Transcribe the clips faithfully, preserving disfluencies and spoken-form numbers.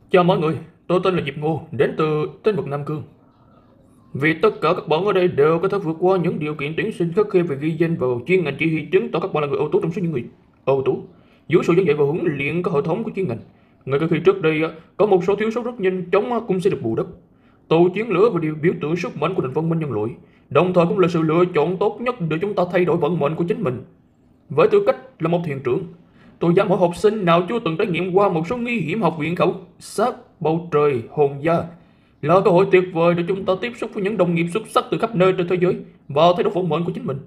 Chào mọi người, tôi tên là Diệp Ngô, đến từ Tinh vực Nam Cương. Vì tất cả các bạn ở đây đều có thể vượt qua những điều kiện tuyển sinh khắc khe về ghi danh vào chuyên ngành chỉ huy, chứng tỏ các bạn là người ưu tú trong số những người ưu tú. Dưới sự dẫn dạy và huấn luyện có hệ thống của chuyên ngành, ngay cả khi trước đây có một số thiếu sót rất nhanh chóng cũng sẽ được bù đắp. Tàu chiến lửa và điều biểu tượng sức mạnh của nền văn minh nhân loại, đồng thời cũng là sự lựa chọn tốt nhất để chúng ta thay đổi vận mệnh của chính mình. Với tư cách là một thiền trưởng, tôi dám hỏi học sinh nào chưa từng trải nghiệm qua một số nguy hiểm học viện khảo sát bầu trời hồn gia là cơ hội tuyệt vời để chúng ta tiếp xúc với những đồng nghiệp xuất sắc từ khắp nơi trên thế giới và thay đổi vận mệnh của chính mình.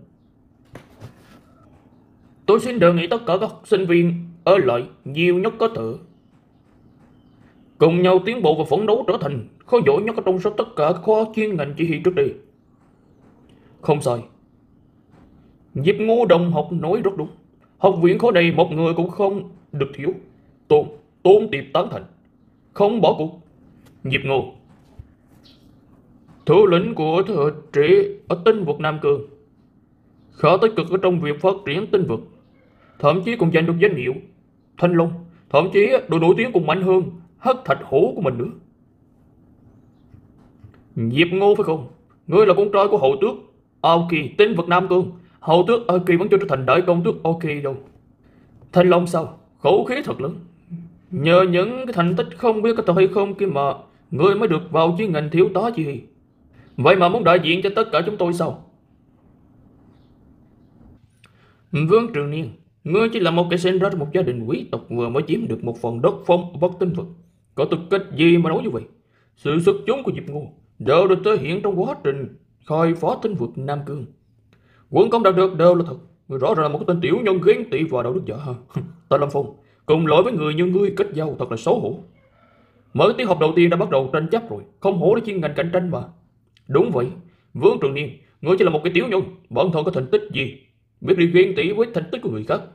Tôi xin đề nghị tất cả các sinh viên ở lại nhiều nhất có thể, cùng nhau tiến bộ và phấn đấu trở thành khó giỏi nhất trong số tất cả các khóa chuyên ngành chỉ huy trước đây. Không sai, Diệp Ngô đồng học nói rất đúng. Học viện khối này một người cũng không được thiếu. Tôn, tôn tiệp tán thành, không bỏ cuộc. Diệp Ngô, thủ lĩnh của thế hệ trẻ ở tinh vực Nam Cương, khá tích cực ở trong việc phát triển tinh vực, thậm chí còn giành được danh hiệu Thanh Long, thậm chí độ nổi tiếng còn mạnh hơn Hắc Thạch Hổ của mình nữa. Diệp Ngô phải không? Ngươi là con trai của hậu tước Aoki tinh vực Nam Cương. Hậu tước Aoki vẫn chưa trở thành đại công tước Aoki đâu. Thanh Long sao? Khẩu khí thật lớn. Nhờ những cái thành tích không biết có thật hay không kia mà ngươi mới được vào chuyên ngành thiếu tá chỉ huy. Vậy mà muốn đại diện cho tất cả chúng tôi sao? Vương Trường Niên, ngươi chỉ là một kẻ sinh ra trong một gia đình quý tộc vừa mới chiếm được một phần đất phong ở Bắc Tinh vực. Có tư cách gì mà nói như vậy? Sự xuất chúng của Diệp Ngô đều được thể hiện trong quá trình khai phá tinh vực Nam Cương. Quân công đạt được đều là thật. Người rõ ràng là một cái tên tiểu nhân ghen tị và đạo đức giả ha. Ta Lâm Phong, cùng lỗi với người như ngươi kết giao thật là xấu hổ. Mới tiết học đầu tiên đã bắt đầu tranh chấp rồi, không hổ để chuyên ngành cạnh tranh mà. Đúng vậy, Vương Trường Niên, ngươi chỉ là một cái tiểu nhân, bản thân có thành tích gì, biết đi ghen tị với thành tích của người khác.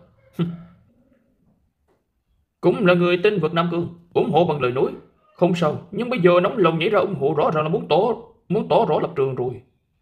Cũng là người tinh vực Nam Cương, ủng hộ bằng lời nói. Không sao, nhưng bây giờ nóng lòng nhảy ra ủng hộ rõ ràng là muốn tỏ muốn tỏ rõ lập trường rồi.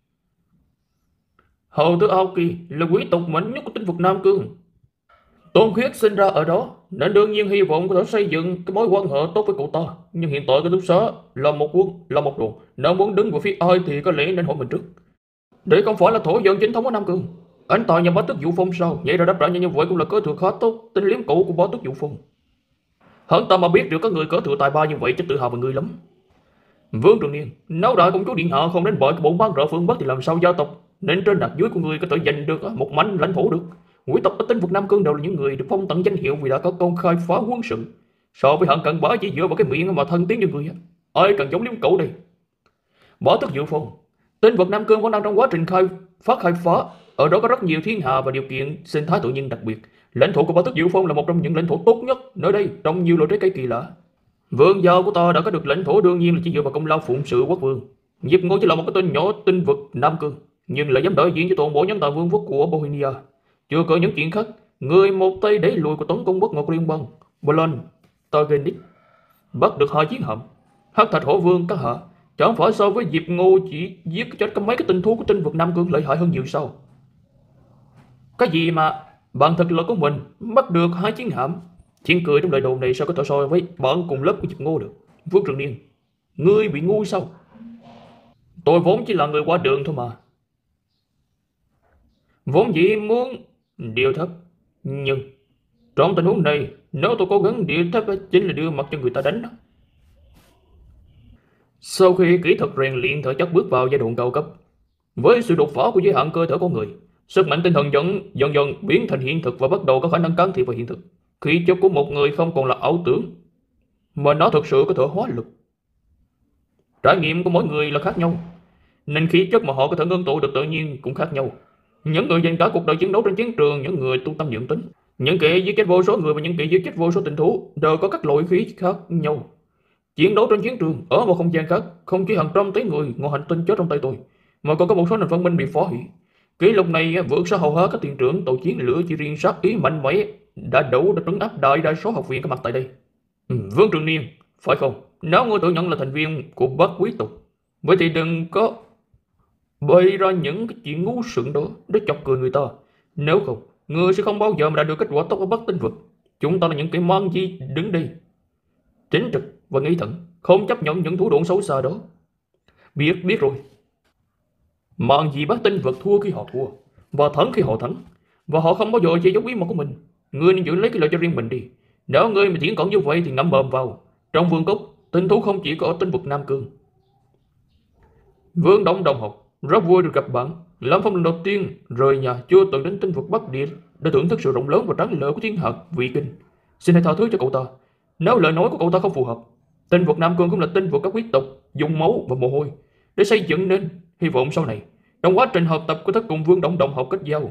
Hầu tước Aoki là quý tộc mạnh nhất của tinh vực Nam Cương. Tôn Khiết sinh ra ở đó, nên đương nhiên hy vọng có thể xây dựng cái mối quan hệ tốt với cậu ta. Nhưng hiện tại cái túc xá là một quân, là một đồ. Nếu muốn đứng về phía ai thì có lẽ nên hỏi mình trước. Để không phải là thổ dân chính thống của Nam Cương. Anh tài nhà bá tước Dụ Phong sao? Vậy rồi đáp trả như vậy cũng là cớ thừa khá tốt, tên liếm cũ của bá tước Dụ Phong. Hắn ta mà biết được có người cớ thừa tài ba như vậy chắc tự hào về người lắm. Vương Trường Niên, nếu đại công chúa điện hạ không đến bởi cái bộ bán rợ phương Bắc thì làm sao gia tộc nên trên đặt dưới của người có thể giành được một mảnh lãnh thổ được. Quý tộc ở tinh vực Nam Cương đều là những người được phong tặng danh hiệu vì đã có công khai phá quân sự. So với hạng cận bá chỉ dựa vào cái miệng mà thân tiếng như người, ai cần giống liếm cậu đây. Bá tước Dự Phong, tinh vực Nam Cương vẫn đang trong quá trình khai phát khai phá. Ở đó có rất nhiều thiên hà và điều kiện sinh thái tự nhiên đặc biệt. Lãnh thổ của bá tước Dự Phong là một trong những lãnh thổ tốt nhất nơi đây, trong nhiều loại trái cây kỳ lạ. Vương giao của ta đã có được lãnh thổ đương nhiên là chỉ dựa vào công lao phụng sự quốc vương. Diệp Ngô chỉ là một cái tên nhỏ tinh vực Nam Cương, nhưng lại dám đại diện cho toàn bộ nhân tài vương quốc của Bohemia. Chưa kể những chuyện khác, người một tay đẩy lùi của tấn công bất ngờ liên bang Blan Targenix, bắt được hai chiến hạm Hắc Thạch Hổ Vương các hạ, chẳng phải so với Diệp Ngô chỉ giết chết có mấy cái tinh thú của tinh vực Nam Cương lợi hại hơn nhiều sao? Cái gì mà bằng thực lực của mình bắt được hai chiến hạm? Chuyện cười trong lời đồn này sao có thể so với bạn cùng lớp của Diệp Ngô được? Vương Trường Niên, ngươi bị ngu sao? Tôi vốn chỉ là người qua đường thôi mà. Vốn dĩ muốn điều thấp, nhưng trong tình huống này, nếu tôi cố gắng điều thấp chính là đưa mặt cho người ta đánh đó. Sau khi kỹ thuật rèn luyện thể chất bước vào giai đoạn cao cấp, với sự đột phá của giới hạn cơ thể con người, sức mạnh tinh thần dần dần dần biến thành hiện thực và bắt đầu có khả năng can thiệp vào hiện thực. Khí chất của một người không còn là ảo tưởng, mà nó thực sự có thể hóa lực. Trải nghiệm của mỗi người là khác nhau, nên khí chất mà họ có thể ngưng tụ được tự nhiên cũng khác nhau. Những người dành cả cuộc đời chiến đấu trên chiến trường, những người tu tâm dưỡng tính, những kẻ giết chết vô số người và những kẻ giết chết vô số tình thú đều có các loại khí khác nhau. Chiến đấu trên chiến trường ở một không gian khác, không chỉ hàng trăm tỷ người ngoài hành tinh chết trong tay tôi, mà còn có một số nền văn minh bị phá hủy. Kỷ lục này vượt xa hầu hết các tiền trưởng tàu chiến lửa chỉ riêng sát ý mạnh mẽ đã đủ để trấn áp đại đa số học viên có mặt tại đây. Ừ, Vương Trường Niên, phải không? Nếu ngươi tự nhận là thành viên của bác quý tộc, vậy thì đừng có bày ra những cái chuyện ngu xuẩn đó để chọc cười người ta. Nếu không, ngươi sẽ không bao giờ mà đạt được kết quả tốt ở Bắc Tinh vực. Chúng ta là những kẻ mang gì đứng đây chính trực và nghĩ thận, không chấp nhận những thủ đoạn xấu xa đó. Biết, biết rồi. Màn gì bác tinh vật thua khi họ thua, và thắng khi họ thắng, và họ không bao giờ che giấu bí mật của mình. Ngươi nên giữ lấy cái lợi cho riêng mình đi. Nếu ngươi mà thiển cận như vậy thì ngậm mồm vào. Trong vương cốc, tinh thú không chỉ có ở tinh vực Nam Cương. Vương Đông đồng học, rất vui được gặp bạn. Lâm Phong lần đầu tiên rời nhà chưa từng đến tinh vực Bắc Địa để thưởng thức sự rộng lớn và tráng lệ của thiên hạ vị kinh. Xin hãy tha thứ cho cậu ta. Nếu lời nói của cậu ta không phù hợp, tinh vực Nam Cương cũng là tinh vực các quý tộc dùng máu và mồ hôi để xây dựng nên. Hy vọng sau này, trong quá trình học tập của ta cùng Vương Đông đồng học kết giao.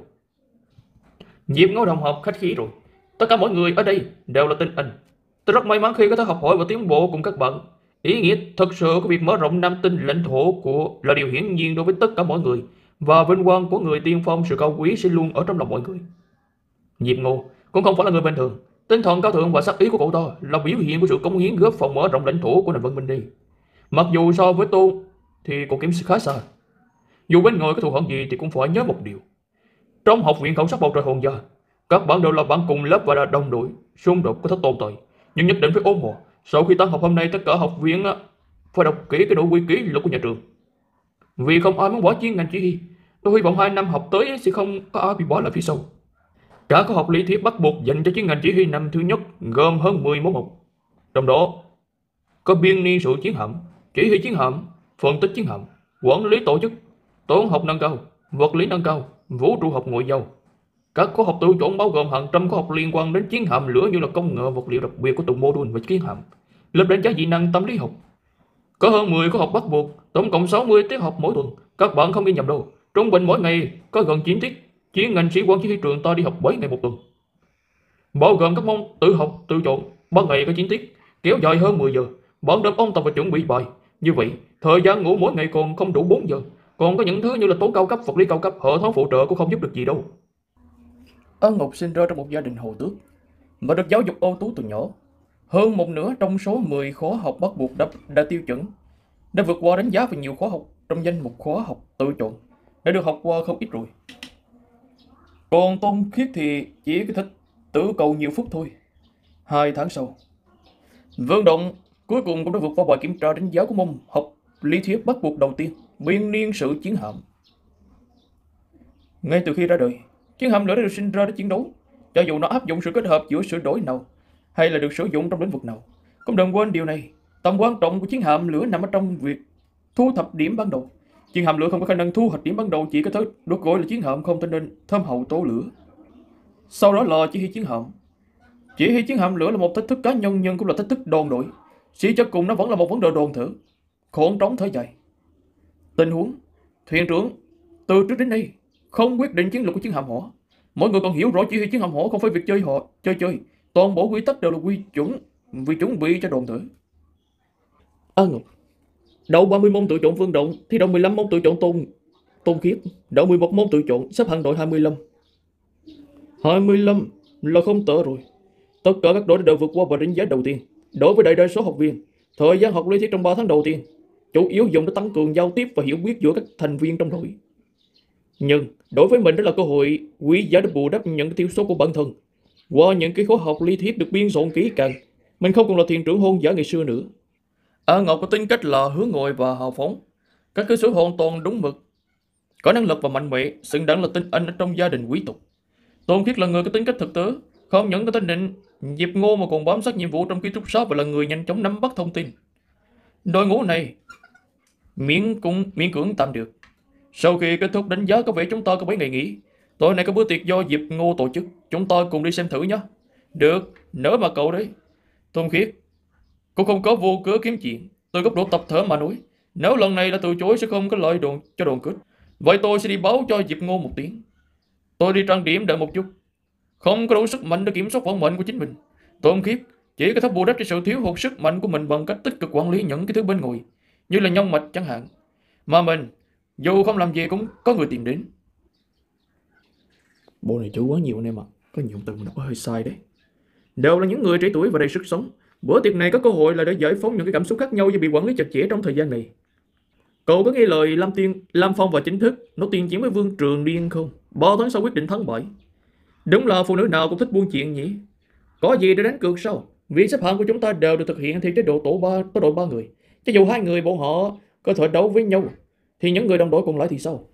Diệp Ngô đồng học khách khí rồi. Tất cả mọi người ở đây đều là tinh anh. Tôi rất may mắn khi có thể học hỏi và tiến bộ cùng các bạn. Ý nghĩa thật sự của việc mở rộng Nam Tinh lãnh thổ của là điều hiển nhiên đối với tất cả mọi người, và vinh quang của người tiên phong, sự cao quý sẽ luôn ở trong lòng mọi người. Diệp Ngô cũng không phải là người bình thường. Tinh thần cao thượng và sắc ý của cậu ta là biểu hiện của sự cống hiến góp phần mở rộng lãnh thổ của nền văn minh đây. Mặc dù so với Tôn thì còn kém khá xa. Dù bên ngoài có thù hận gì thì cũng phải nhớ một điều. Trong học viện khảo sát bầu trời hồn gia, các bạn đều là bạn cùng lớp và là đồng đội. Xung đột có thể tồn tại, nhưng nhất định phải ôn hòa. Sau khi tan học hôm nay, tất cả học viên phải đọc kỹ cái nội quy ký luật của nhà trường. Vì không ai muốn bỏ chuyên ngành chỉ huy, tôi hy vọng hai năm học tới sẽ không có ai bị bỏ lại phía sau. Cả khóa học lý thuyết bắt buộc dành cho chuyên ngành chỉ huy năm thứ nhất gồm hơn mười môn học. Trong đó có biên niên sự chiến hạm, chỉ huy chiến hạm, phân tích chiến hạm, quản lý tổ chức, toán học nâng cao, vật lý nâng cao, vũ trụ học ngoại giao. Các khóa học tự chọn bao gồm hàng trăm khóa học liên quan đến chiến hạm lửa như là công nghệ vật liệu đặc biệt của từng mô đun và chiến hạm, lớp đánh giá kỹ năng tâm lý học. Có hơn mười khóa học bắt buộc, tổng cộng sáu mươi tiết học mỗi tuần. Các bạn không ghi nhầm đâu, trung bình mỗi ngày có gần chín tiết. Chuyên ngành sĩ quan chỉ huy trường ta đi học bảy ngày một tuần, bao gồm các môn tự học tự chọn. Ba ngày có chín tiết, kéo dài hơn mười giờ. Bạn đêm ôn tập và chuẩn bị bài. Như vậy, thời gian ngủ mỗi ngày còn không đủ bốn giờ. Còn có những thứ như là toán cao cấp, vật lý cao cấp, hệ thống phụ trợ cũng không giúp được gì đâu. Ân Ngọc sinh ra trong một gia đình hầu tước và được giáo dục ưu tú từ nhỏ. Hơn một nửa trong số mười khóa học bắt buộc đã, đã tiêu chuẩn, đã vượt qua đánh giá về nhiều khóa học trong danh mục khóa học tự chọn, đã được học qua không ít rồi. Còn Tôn Khiết thì chỉ có thích tử cầu nhiều phút thôi. Hai tháng sau, Vương Động cuối cùng cũng đã vượt qua bài kiểm tra đánh giá của môn học lý thuyết bắt buộc đầu tiên, biên niên sự chiến hạm. Ngay từ khi ra đời, chiến hạm lửa đã được sinh ra để chiến đấu. Cho dù nó áp dụng sự kết hợp giữa sửa đổi nào hay là được sử dụng trong lĩnh vực nào, không đừng quên điều này. Tầm quan trọng của chiến hạm lửa nằm ở trong việc thu thập điểm ban đầu. Chiến hạm lửa không có khả năng thu hoạch điểm ban đầu, chỉ có thể được gọi là chiến hạm không, cho nên thơm hậu tố lửa. Sau đó là chỉ huy chiến hạm. Chỉ huy chiến hạm lửa là một thách thức cá nhân, nhưng cũng là thách thức đoàn đội. Suy cho cùng nó vẫn là một vấn đề đoàn thể, khoảng trống thời dài. Tình huống thuyền trưởng từ trước đến nay không quyết định chiến lược của chiến hạm hỏa. Mọi người còn hiểu rõ chỉ huy chiến hạm hỏa không phải việc chơi họ chơi chơi, toàn bộ quy tắc đều là quy chuẩn vì chuẩn bị cho đoàn thể. À Ngọc, đậu ba mươi môn tự chọn Vương Động, thi đậu mười lăm môn tự chọn Tôn Tôn Khiết, đậu mười một môn tự chọn, xếp hạng đội hai mươi lăm. hai mươi lăm là không tệ rồi. Tất cả các đội đều vượt qua bài đánh giá đầu tiên. Đối với đại đa số học viên, thời gian học lý thuyết trong ba tháng đầu tiên chủ yếu dùng để tăng cường giao tiếp và hiểu biết giữa các thành viên trong đội. Nhưng đối với mình đó là cơ hội quý giá để bù đắp những cái thiếu sót của bản thân. Qua những cái khóa học lý thuyết được biên soạn kỹ càng, mình không còn là thuyền trưởng hôn giả ngày xưa nữa. A Ngọc có tính cách là hướng ngoại và hào phóng, các cư xử hoàn toàn đúng mực, có năng lực và mạnh mẽ, xứng đáng là tinh anh ở trong gia đình quý tộc. Tôn Khiết là người có tính cách thực tế, không những có tính định Diệp Ngô mà còn bám sát nhiệm vụ trong ký túc xá và là người nhanh chóng nắm bắt thông tin. Đội ngũ này miễn cũng miễn cưỡng tạm được. Sau khi kết thúc đánh giá có vẻ chúng ta có bảy ngày nghỉ. Tối nay có bữa tiệc do Diệp Ngô tổ chức, chúng ta cùng đi xem thử nhé. Được, nỡ mà cậu đấy. Tôn Khiết cũng không có vô cớ kiếm chuyện. Từ góc độ tập thể mà nói, nếu lần này là từ chối sẽ không có lợi đoàn cho đoàn kết. Vậy tôi sẽ đi báo cho Diệp Ngô một tiếng. Tôi đi trang điểm đợi một chút. Không có đủ sức mạnh để kiểm soát vận mệnh của chính mình. Tôn Khiết chỉ có thể bù đắp cho sự thiếu hụt sức mạnh của mình bằng cách tích cực quản lý những cái thứ bên ngoài, như là nhân mạch chẳng hạn. Mà mình dù không làm gì cũng có người tìm đến. Bộ này chú quá nhiều anh em ạ. Có nhiều từ mình đọc hơi sai đấy. Đều là những người trẻ tuổi và đầy sức sống. Bữa tiệc này có cơ hội là để giải phóng những cái cảm xúc khác nhau do bị quản lý chặt chẽ trong thời gian này. Cậu có nghe lời Lam Tiên, Lam Phong và chính thức nó tiên chiến với Vương Trường Điên không? Bao tháng sau quyết định thắng bại. Đúng là phụ nữ nào cũng thích buôn chuyện nhỉ. Có gì để đánh cược sao? Việc xếp hạng của chúng ta đều được thực hiện theo chế độ tổ ba có đội ba người. Cho dù hai người bọn họ có thể đấu với nhau, thì những người đồng đội còn lại thì sao?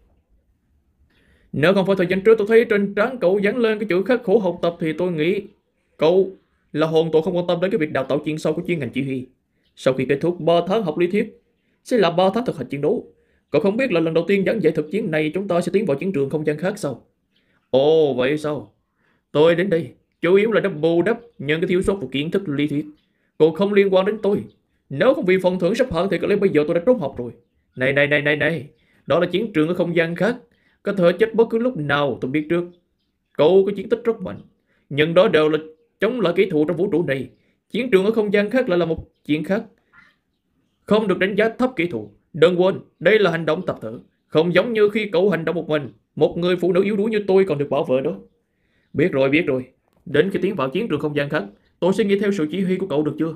Nếu không phải thời gian trước tôi thấy trên trán cậu dán lên cái chữ khắc khổ học tập thì tôi nghĩ cậu là hoàn toàn không quan tâm đến cái việc đào tạo chuyên sâu của chuyên ngành chỉ huy. Sau khi kết thúc ba tháng học lý thuyết, sẽ là ba tháng thực hành chiến đấu. Cậu không biết là lần đầu tiên giảng dạy thực chiến này chúng ta sẽ tiến vào chiến trường không gian khác sao? Ồ vậy sao? Tôi đến đây chủ yếu là để bù đắp những cái thiếu sót của kiến thức lý thuyết, còn không liên quan đến tôi. Nếu không vì phần thưởng sắp hạng thì có lẽ bây giờ tôi đã trốn học rồi. Này này này này này, đó là chiến trường ở không gian khác, có thể chết bất cứ lúc nào tôi biết trước. Cậu có chiến tích rất mạnh, nhưng đó đều là chống lại kỹ thuật trong vũ trụ này. Chiến trường ở không gian khác lại là một chuyện khác, không được đánh giá thấp kỹ thuật. Đừng quên, đây là hành động tập thể, không giống như khi cậu hành động một mình. Một người phụ nữ yếu đuối như tôi còn được bảo vệ đó. Biết rồi, biết rồi. Đến khi tiến vào chiến trường không gian khác, tôi sẽ nghe theo sự chỉ huy của cậu được chưa?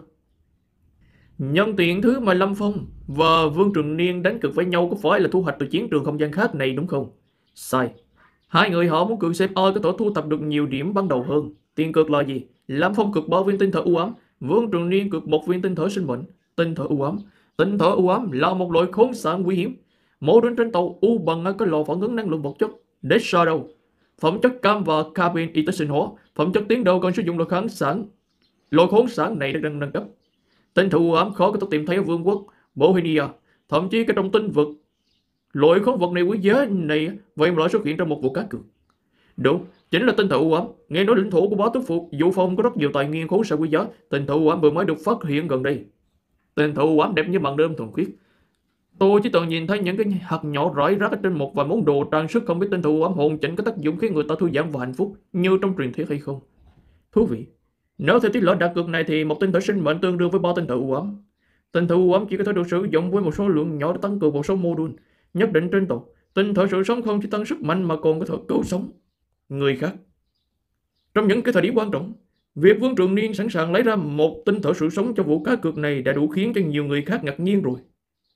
Nhân tiện thứ mà Lâm Phong và Vương Trường Niên đánh cực với nhau có phải là thu hoạch từ chiến trường không gian khác này đúng không? Sai. Hai người họ muốn cược xem ai có thể thu thập được nhiều điểm ban đầu hơn. Tiền cược là gì? Lâm Phong cược ba viên tinh thể u ám, Vương Trường Niên cược một viên tinh thể sinh mệnh. Tinh thể u ám, tinh thể u ám là một loại khốn sản nguy hiểm. Mỗi đến trên tàu u bằng ở cái lò phản ứng năng lượng vật chất Death Shadow. Phẩm chất cam và carbon y tế sinh hóa, phẩm chất tiến độ còn sử dụng loại kháng sản. Loại khốn sản này đang nâng cấp. Tinh thể u ám khó có thể tìm thấy ở vương quốc Bohemia, thậm chí cái trong tinh vực. Loại khoáng vật này quý giá này vậy mà lại xuất hiện trong một vụ cá cược. Đúng, chính là tinh thể u ám. Nghe nói lãnh thổ của bá tước phục Dụ Phong có rất nhiều tài nguyên khốn sản quý giá. Tinh thể u ám vừa mới được phát hiện gần đây. Tinh thể u ám đẹp như màn đêm thuần khiết. Tôi chỉ từng nhìn thấy những cái hạt nhỏ rải rác trên một vài món đồ trang sức, không biết tinh thể u ám hồn chỉnh có tác dụng khiến người ta thư giãn và hạnh phúc như trong truyền thuyết hay không. Thú vị. Nếu theo tỷ lệ đặt cược này thì một tinh thể sinh mệnh tương đương với ba tinh thể u ám. Tinh thể u ám chỉ có thể được sử dụng với một số lượng nhỏ để tăng cường một số mô đun nhất định trên tàu. Tinh thể sự sống không chỉ tăng sức mạnh mà còn có thể cứu sống người khác. Trong những cái thời điểm quan trọng, việc Vương Trường Niên sẵn sàng lấy ra một tinh thể sự sống cho vụ cá cược này đã đủ khiến cho nhiều người khác ngạc nhiên rồi.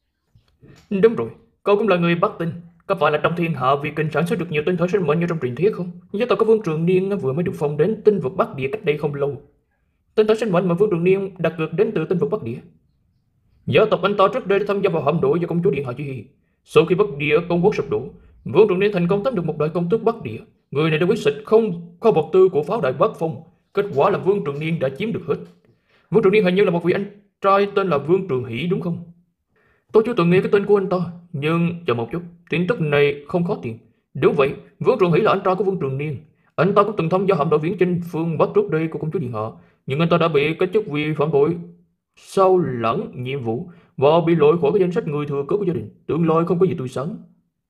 Đúng rồi, cậu cũng là người Bắc Tinh. Có phải là trong thiên hạ vì kinh sản xuất được nhiều tinh thể sinh mệnh như trong truyền thuyết không? Gia tộc của Vương Trường Niên vừa mới được phong đến tinh vực Bắc Địa cách đây không lâu. Tinh thể sinh mệnh mà Vương Trường Niên đặt cược đến từ tinh vực Bắc Địa. Gia tộc anh ta trước đây đã tham gia vào hạm đội do công chúa Điện Hạ chỉ huy. Sau khi Bắc Địa công quốc sụp đổ, Vương Trường Niên thành công tóm được một đại công tước Bắc Địa. Người này đã quyết xịt không kho vật tư của pháo đài Bắc Phong. Kết quả là Vương Trường Niên đã chiếm được hết. Vương Trường Niên hình như là một vị anh trai tên là Vương Trường Hỷ đúng không? Tôi chưa từng nghe cái tên của anh ta, nhưng chờ một chút, tin tức này không khó tìm. Đúng vậy, Vương Trường Hỷ là anh trai của Vương Trường Niên. Anh ta cũng từng tham gia hạm đội viễn chinh phương Bắc trước đây của công chúa Điện Hạ, nhưng anh ta đã bị cái chức vì phạm tội sau lãng nhiệm vụ và bị loại khỏi cái danh sách người thừa kế của gia đình. Tương lai không có gì tươi sáng.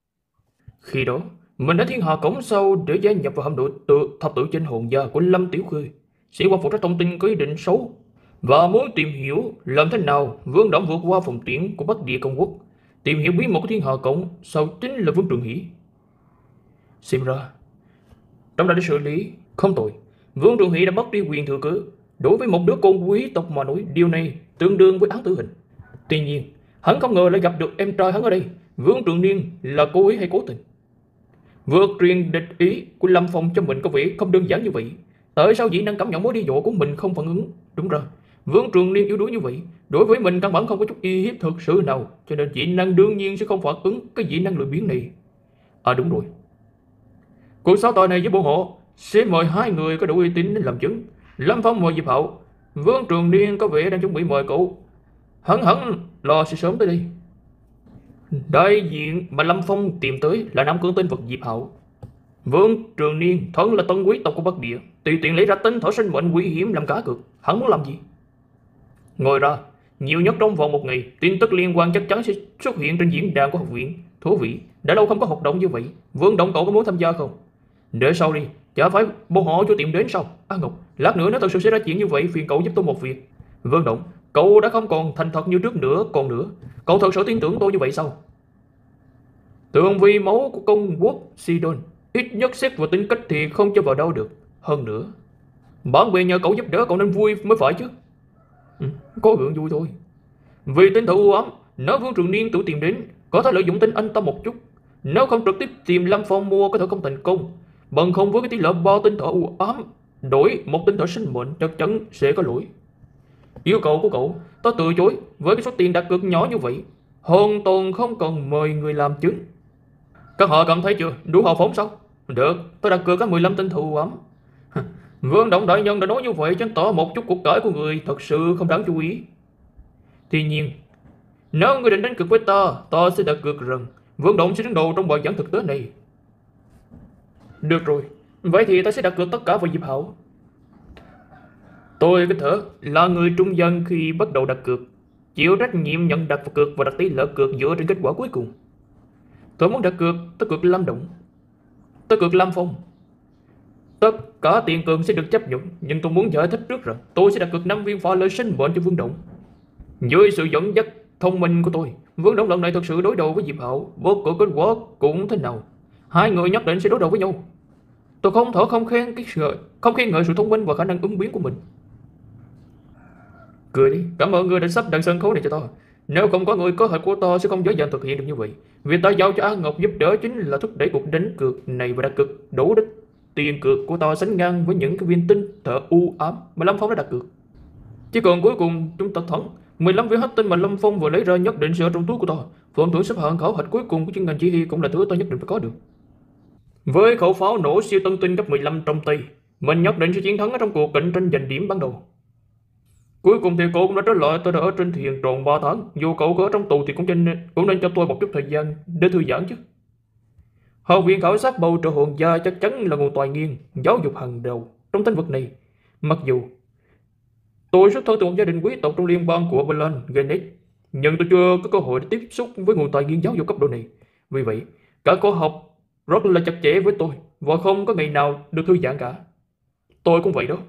Khi đó, mình đã thiên hạ cổng sau để gia nhập vào hạm đội tự thập tự chinh hồn gia của Lâm Tiểu Khê. Sĩ quan phụ trách thông tin có ý định xấu và muốn tìm hiểu làm thế nào Vương Động vượt qua phòng tuyển của Bắc Địa Công Quốc, tìm hiểu bí mật của thiên hạ cổng sau chính là Vương Trường Hỷ. Xem ra trong đại xử lý không tội, Vương Trường Hỷ đã mất đi quyền thừa kế. Đối với một đứa con quý tộc mà nói, điều này tương đương với án tử hình. Tuy nhiên, hắn không ngờ lại gặp được em trai hắn ở đây. Vương Trường Niên là cố ý hay cố tình? Vượt truyền địch ý của Lâm Phong cho mình có vẻ không đơn giản như vậy. Tại sao dĩ năng cảm nhận mối đe dọa của mình không phản ứng? Đúng rồi, Vương Trường Niên yếu đuối như vậy, đối với mình căn bản không có chút uy hiếp thực sự nào, cho nên dĩ năng đương nhiên sẽ không phản ứng cái dĩ năng lười biếng này. À đúng rồi, cuộc so tài này với bọn họ sẽ mời hai người có đủ uy tín đến làm chứng. Lâm Phong mời Diệp Hạo, Vương Trường Niên có vẻ đang chuẩn bị mời cậu. Hắn hắn lo sẽ sớm tới đây. Đại diện mà Lâm Phong tìm tới là Nam Cương tên vật Diệp Hạo. Vương Trường Niên thân là tân quý tộc của Bắc Địa, tùy tiện lấy ra tinh thể sinh mệnh quý hiếm làm cá cược. Hắn muốn làm gì? Ngồi ra, nhiều nhất trong vòng một ngày, tin tức liên quan chắc chắn sẽ xuất hiện trên diễn đàn của học viện. Thú vị, đã lâu không có hoạt động như vậy. Vương Động cậu có muốn tham gia không? Để sau đi, chả phải bọn họ cho tìm đến sao? À Ngọc, lát nữa nếu thật sự xảy ra chuyện như vậy, phiền cậu giúp tôi một việc. Vương Động, cậu đã không còn thành thật như trước nữa, còn nữa, cậu thật sự tin tưởng tôi như vậy sao? Tường vì máu của công quốc Sidon, ít nhất xét vào tính cách thì không cho vào đâu được. Hơn nữa, bạn bè nhờ cậu giúp đỡ cậu nên vui mới phải chứ. Ừ, có gượng vui thôi. Vì tinh thể u ám, nếu Vương Trường Niên tự tìm đến, có thể lợi dụng tính anh ta một chút. Nếu không trực tiếp tìm Lâm Phong mua có thể không thành công. Bằng không với cái tỷ lệ ba tinh thể u ám đổi một tinh thể sinh mệnh chắc chắn sẽ có lỗi. Yêu cầu của cậu, tôi từ chối. Với cái số tiền đặt cược nhỏ như vậy, hoàn toàn không cần mời người làm chứng. Các họ cảm thấy chưa? Đủ hào phóng sao? Được, tôi đặt cược có mười lăm tên thù ấm. Vương Động đại nhân đã nói như vậy, chứng tỏ một chút cuộc cải của người thật sự không đáng chú ý. Tuy nhiên, nếu người định đánh cược với ta, ta sẽ đặt cược rằng Vương Động sẽ đứng đầu trong bài giảng thực tế này. Được rồi, vậy thì ta sẽ đặt cược tất cả vào Diệp Hạo. Tôi có thể là người trung gian khi bắt đầu đặt cược, chịu trách nhiệm nhận đặt cược và đặt tỷ lệ cược dựa trên kết quả cuối cùng. Tôi muốn đặt cược, tôi cược Lam Động, tôi cược Lam Phong. Tất cả tiền cược sẽ được chấp nhận, nhưng tôi muốn giải thích trước rằng tôi sẽ đặt cược năm viên pha lê sinh mệnh cho Vương Động. Dưới sự dẫn dắt thông minh của tôi, Vương Động lần này thực sự đối đầu với Diệp Hạo, vô cực kết quả cũng thế nào, hai người nhất định sẽ đối đầu với nhau. Tôi không thể không khen cái sự, không khen ngợi sự thông minh và khả năng ứng biến của mình. Cười đi, cảm ơn người đã sắp đặt sân khấu này cho tôi. Nếu không có người, kế hoạch của tôi sẽ không dễ dàng thực hiện được như vậy. Việc ta giao cho An Ngọc giúp đỡ chính là thúc đẩy cuộc đánh cược này và đặt cược đủ đích. Tiền cược của tôi sánh ngang với những cái viên tinh thể u ám mà Lâm Phong đã đặt cược. Chỉ còn cuối cùng chúng ta thắng, mười lăm viên hắc tinh mà Lâm Phong vừa lấy ra nhất định sẽ ở trong túi của tôi. Phần thưởng xếp hạng khảo hạch cuối cùng của chuyên ngành chỉ huy cũng là thứ tôi nhất định phải có được. Với khẩu pháo nổ siêu tân tinh cấp mười lăm trong tay, mình nhất định sẽ chiến thắng ở trong cuộc cạnh tranh giành điểm ban đầu. Cuối cùng thì cô cũng đã trở lại. Tôi đã ở trên thiền tròn ba tháng. Dù cậu có ở trong tù thì cũng nên, cũng nên cho tôi một chút thời gian để thư giãn chứ. Học viện khảo sát bầu trời hồn gia chắc chắn là nguồn tài nguyên, giáo dục hàng đầu trong lĩnh vực này. Mặc dù tôi xuất thân từ một gia đình quý tộc trong liên bang của Belen Genet, nhưng tôi chưa có cơ hội để tiếp xúc với nguồn tài nguyên giáo dục cấp độ này. Vì vậy, cả khóa học rất là chặt chẽ với tôi và không có ngày nào được thư giãn cả. Tôi cũng vậy đó.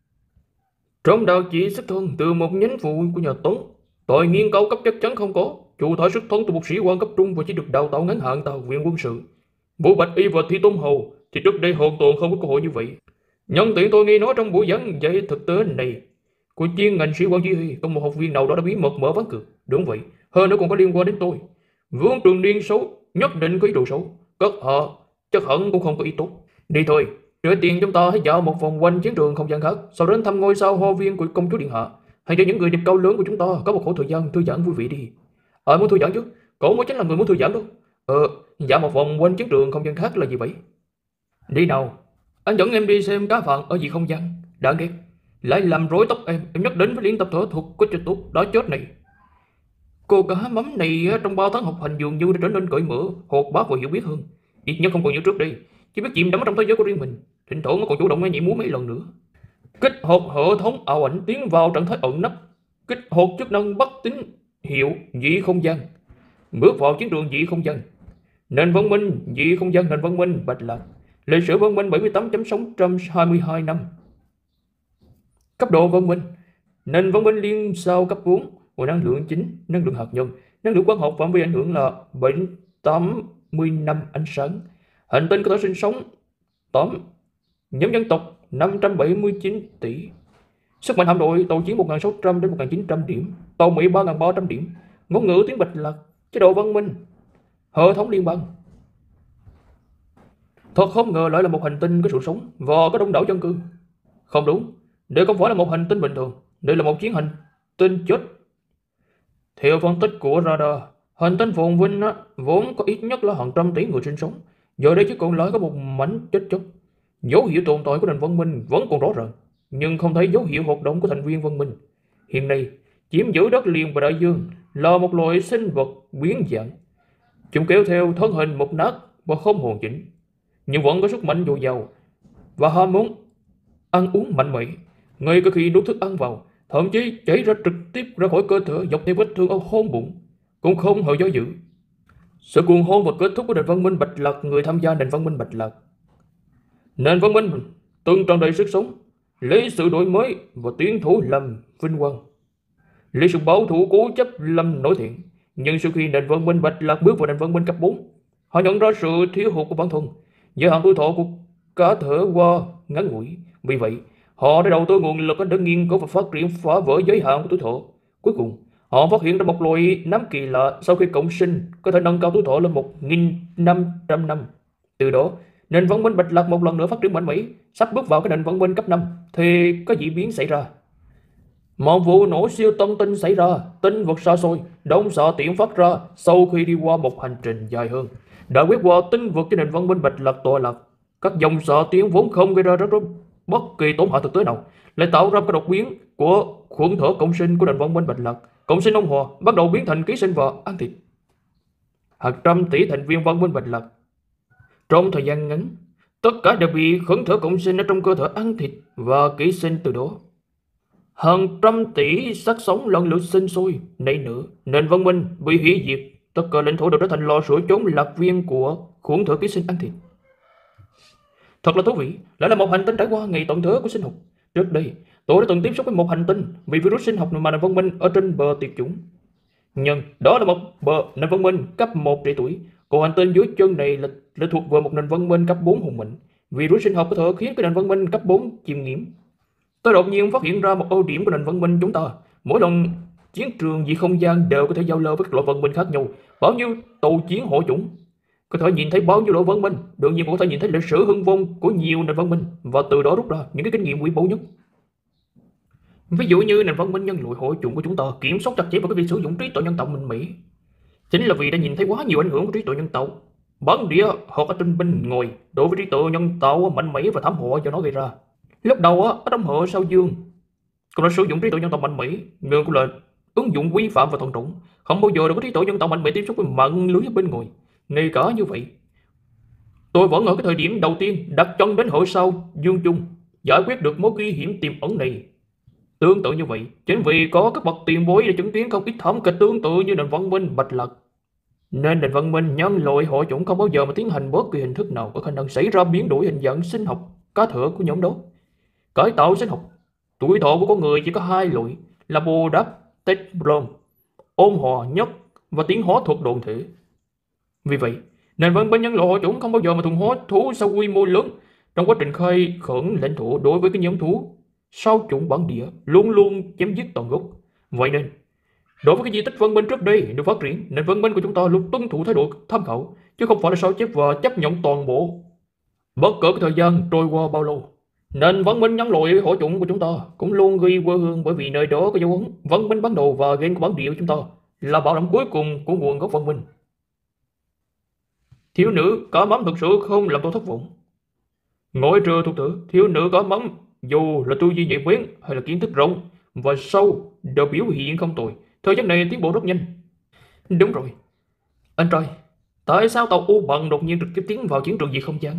Trong đạo chỉ xuất thân từ một nhánh phụ của nhà Tống, tội nghiên cứu cấp chắc chắn không có. Chủ thể xuất thân từ một sĩ quan cấp trung và chỉ được đào tạo ngắn hạn tại học viện quân sự. Vũ Bạch Y và Thi Tôn Hầu thì trước đây hoàn toàn không có cơ hội như vậy. Nhân tiện tôi nghe nói trong buổi giảng dạy thực tế này của chuyên ngành sĩ quan chỉ huy, có một học viên nào đó đã bí mật mở ván cược. Đúng vậy, hơn nữa còn có liên quan đến tôi. Vương Trường Niên xấu, nhất định có ý đồ xấu. Các họ chắc hẳn cũng không có ý tốt. Đi thôi, trước tiên chúng ta hãy dạo một vòng quanh chiến trường không gian khác, sau đến thăm ngôi sao hoa viên của công chúa điện hạ. Hãy cho những người đẹp cao lớn của chúng ta có một khoảng thời gian thư giãn vui vẻ đi. Ờ, muốn thư giãn chứ? Cậu mới chính là người muốn thư giãn đâu. Ờ, dạo một vòng quanh chiến trường không gian khác là gì vậy? Đi nào, anh dẫn em đi xem cá vàng ở dị không gian. Đáng ghét, lại làm rối tóc em. Em nhất định phải luyện tập thể thuật có cho tốt. Đó chết này. Cô cá mắm này trong ba tháng học hành dường như đã trở nên cởi mở, hoạt bát và hiểu biết hơn. Ít nhất không còn như trước đây, chỉ biết chìm đắm trong thế giới của riêng mình. Thỉnh thoảng nó còn chủ động nhảy múa mấy lần nữa. Kích hoạt hệ thống ảo ảnh tiến vào trạng thái ẩn nấp. Kích hoạt chức năng bắt tín hiệu dị không gian. Bước vào chiến trường dị không gian. Nền văn minh dị không gian. Nền văn minh Bạch Lạc. Lịch sử văn minh bảy mươi tám sáu trăm hai mươi hai năm. Cấp độ văn minh. Nền văn minh liên sao cấp bốn. Nguồn năng lượng chính, năng lượng hạt nhân, năng lượng quang học, phạm vi ảnh hưởng là bảy trăm tám mươi năm ánh sáng. Hành tinh có thể sinh sống tám. Nhóm dân tộc năm trăm bảy mươi chín tỷ. Sức mạnh hạm đội tàu chiến một nghìn sáu trăm đến một nghìn chín trăm điểm, tàu Mỹ ba nghìn ba trăm điểm. Ngôn ngữ tiếng Bạch Lạc. Chế độ văn minh hệ thống liên bang. Thật không ngờ lại là một hành tinh có sự sống và có đông đảo dân cư. Không đúng, đây không phải là một hành tinh bình thường, đây là một chiến hành tinh chết. Theo phân tích của radar, hành tinh phồn vinh vốn có ít nhất là hàng trăm tỷ người sinh sống, giờ đây chỉ còn lại có một mảnh chết chóc. Dấu hiệu tồn tại của nền văn minh vẫn còn rõ ràng, nhưng không thấy dấu hiệu hoạt động của thành viên văn minh. Hiện nay, chiếm giữ đất liền và đại dương là một loại sinh vật biến dạng. Chúng kéo theo thân hình mục nát và không hoàn chỉnh, nhưng vẫn có sức mạnh dồi dào và ham muốn ăn uống mạnh mẽ. Ngay cả khi nuốt thức ăn vào, thậm chí chảy ra trực tiếp ra khỏi cơ thể dọc theo vết thương ở hông bụng, cũng không hề do dự. Sự cuồng hôn và kết thúc của nền văn minh Bạch Lạc. Người tham gia nền văn minh Bạch Lạc. Nền văn minh từng tràn đầy sức sống, lấy sự đổi mới và tiến thủ làm vinh quang, lấy sự bảo thủ cố chấp làm nổi thiện. Nhưng sau khi nền văn minh Bạch Lạc bước vào nền văn minh cấp bốn, họ nhận ra sự thiếu hụt của bản thân, giới hạn tuổi thọ của cá thể qua ngắn ngủi. Vì vậy, họ đã đầu tư nguồn lực để nghiên cứu và phát triển phá vỡ giới hạn của tuổi thọ. Cuối cùng, họ phát hiện ra một loại nấm kỳ lạ sau khi cộng sinh có thể nâng cao tuổi thọ lên một nghìn năm trăm năm. Từ đó, nền văn minh Bạch Lạc một lần nữa phát triển mạnh mẽ. Sắp bước vào cái nền văn minh cấp năm thì có dị biến xảy ra. Một vụ nổ siêu tân tinh xảy ra, tinh vật xa xôi, đông xạ tiễn phát ra sau khi đi qua một hành trình dài hơn, đã quét qua tinh vực trên nền văn minh Bạch Lạc tọa lạc. Các dòng xạ tiễn vốn không gây ra rất bất kỳ tổn hại thực tế nào, lại tạo ra cái đột biến của khuẩn thở cộng sinh của nền văn minh Bạch Lạc. Cộng sinh ông hòa bắt đầu biến thành ký sinh và ăn thịt hàng trăm tỷ thành viên văn minh Bạch Lạc. Trong thời gian ngắn, tất cả đều bị khuẩn thở cộng sinh ở trong cơ thể ăn thịt và ký sinh từ đó. Hàng trăm tỷ xác sống lần lượt sinh sôi, nảy nở, nền văn minh bị hủy diệt, tất cả lãnh thổ đều trở thành lò sưởi trốn lạc viên của khuẩn thở ký sinh ăn thịt. Thật là thú vị, lại là một hành tinh trải qua ngày tận thế của sinh học. Trước đây, tôi đã từng tiếp xúc với một hành tinh bị virus sinh học mà nền văn minh ở trên bờ tuyệt chủng. Nhưng đó là một bờ nền văn minh cấp một trẻ tuổi, còn hành tinh dưới chân này là, là thuộc về một nền văn minh cấp bốn hùng mạnh. Virus sinh học có thể khiến cái nền văn minh cấp bốn chìm nghiễm. Tôi đột nhiên phát hiện ra một ưu điểm của nền văn minh chúng ta. Mỗi lần chiến trường vì không gian đều có thể giao lưu với các loại văn minh khác nhau. Bao nhiêu tàu chiến hộ chủng, có thể nhìn thấy bao nhiêu loại văn minh, đương nhiên cũng có thể nhìn thấy lịch sử hưng vong của nhiều nền văn minh và từ đó rút ra những cái kinh nghiệm quý báu nhất. Ví dụ như nền văn minh nhân loại hội chủng của chúng ta kiểm soát chặt chẽ vào cái việc sử dụng trí tuệ nhân tạo mạnh mẽ, chính là vì đã nhìn thấy quá nhiều ảnh hưởng của trí tuệ nhân tạo. Bản địa hoặc ở trên bên ngoài đối với trí tuệ nhân tạo mạnh mẽ và thảm họa do nó gây ra. Lúc đầu á, ở trong hệ sao dương cũng đã sử dụng trí tuệ nhân tạo mạnh mẽ, nhưng cũng là ứng dụng vi phạm và thận trọng, không bao giờ được có trí tuệ nhân tạo mạnh mẽ tiếp xúc với mạng lưới ở bên ngoài. Ngay cả như vậy, tôi vẫn ở cái thời điểm đầu tiên đặt chân đến hệ sao dương chung, giải quyết được mối nguy hiểm tiềm ẩn này. Tương tự như vậy, chính vì có các bậc tiền bối để chứng kiến không ít thảm kịch tương tự như nền văn minh Bạch Lạc, nên nền văn minh nhân loại hội chủng không bao giờ mà tiến hành bất kỳ hình thức nào có khả năng xảy ra biến đổi hình dạng sinh học cá thể của nhóm đó. Cải tạo sinh học, tuổi thọ của con người chỉ có hai loại là bù đắp Teflon, ôn hòa nhất và tiến hóa thuật đồn thể. Vì vậy, nền văn minh nhân loại hội chủng không bao giờ mà thuần hóa thú sau quy mô lớn. Trong quá trình khai khẩn lãnh thổ đối với cái nhóm thú sau chủng bản địa luôn luôn chém giết tận gốc. Vậy nên, đối với cái di tích văn minh trước đây được phát triển, nền văn minh của chúng ta luôn tuân thủ thái độ tham khảo, chứ không phải là sao chép và chấp nhận toàn bộ. Bất kể thời gian trôi qua bao lâu, nền văn minh nhân loại hội chủng của chúng ta cũng luôn ghi quê hương, bởi vì nơi đó có dấu ấn văn minh ban đầu và gen của bản địa của chúng ta là bảo đảm cuối cùng của nguồn gốc văn minh. Thiếu nữ cả mắm thực sự không làm tôi thất vọng. Ngoại trừ thuộc tử, thiếu nữ cả mắm dù là tư duy nhạy bén hay là kiến thức rộng và sâu đều biểu hiện không tồi. Thời gian này tiến bộ rất nhanh. Đúng rồi, anh trai, tại sao tàu U Bằng đột nhiên trực tiếp tiến vào chiến trường dị không gian?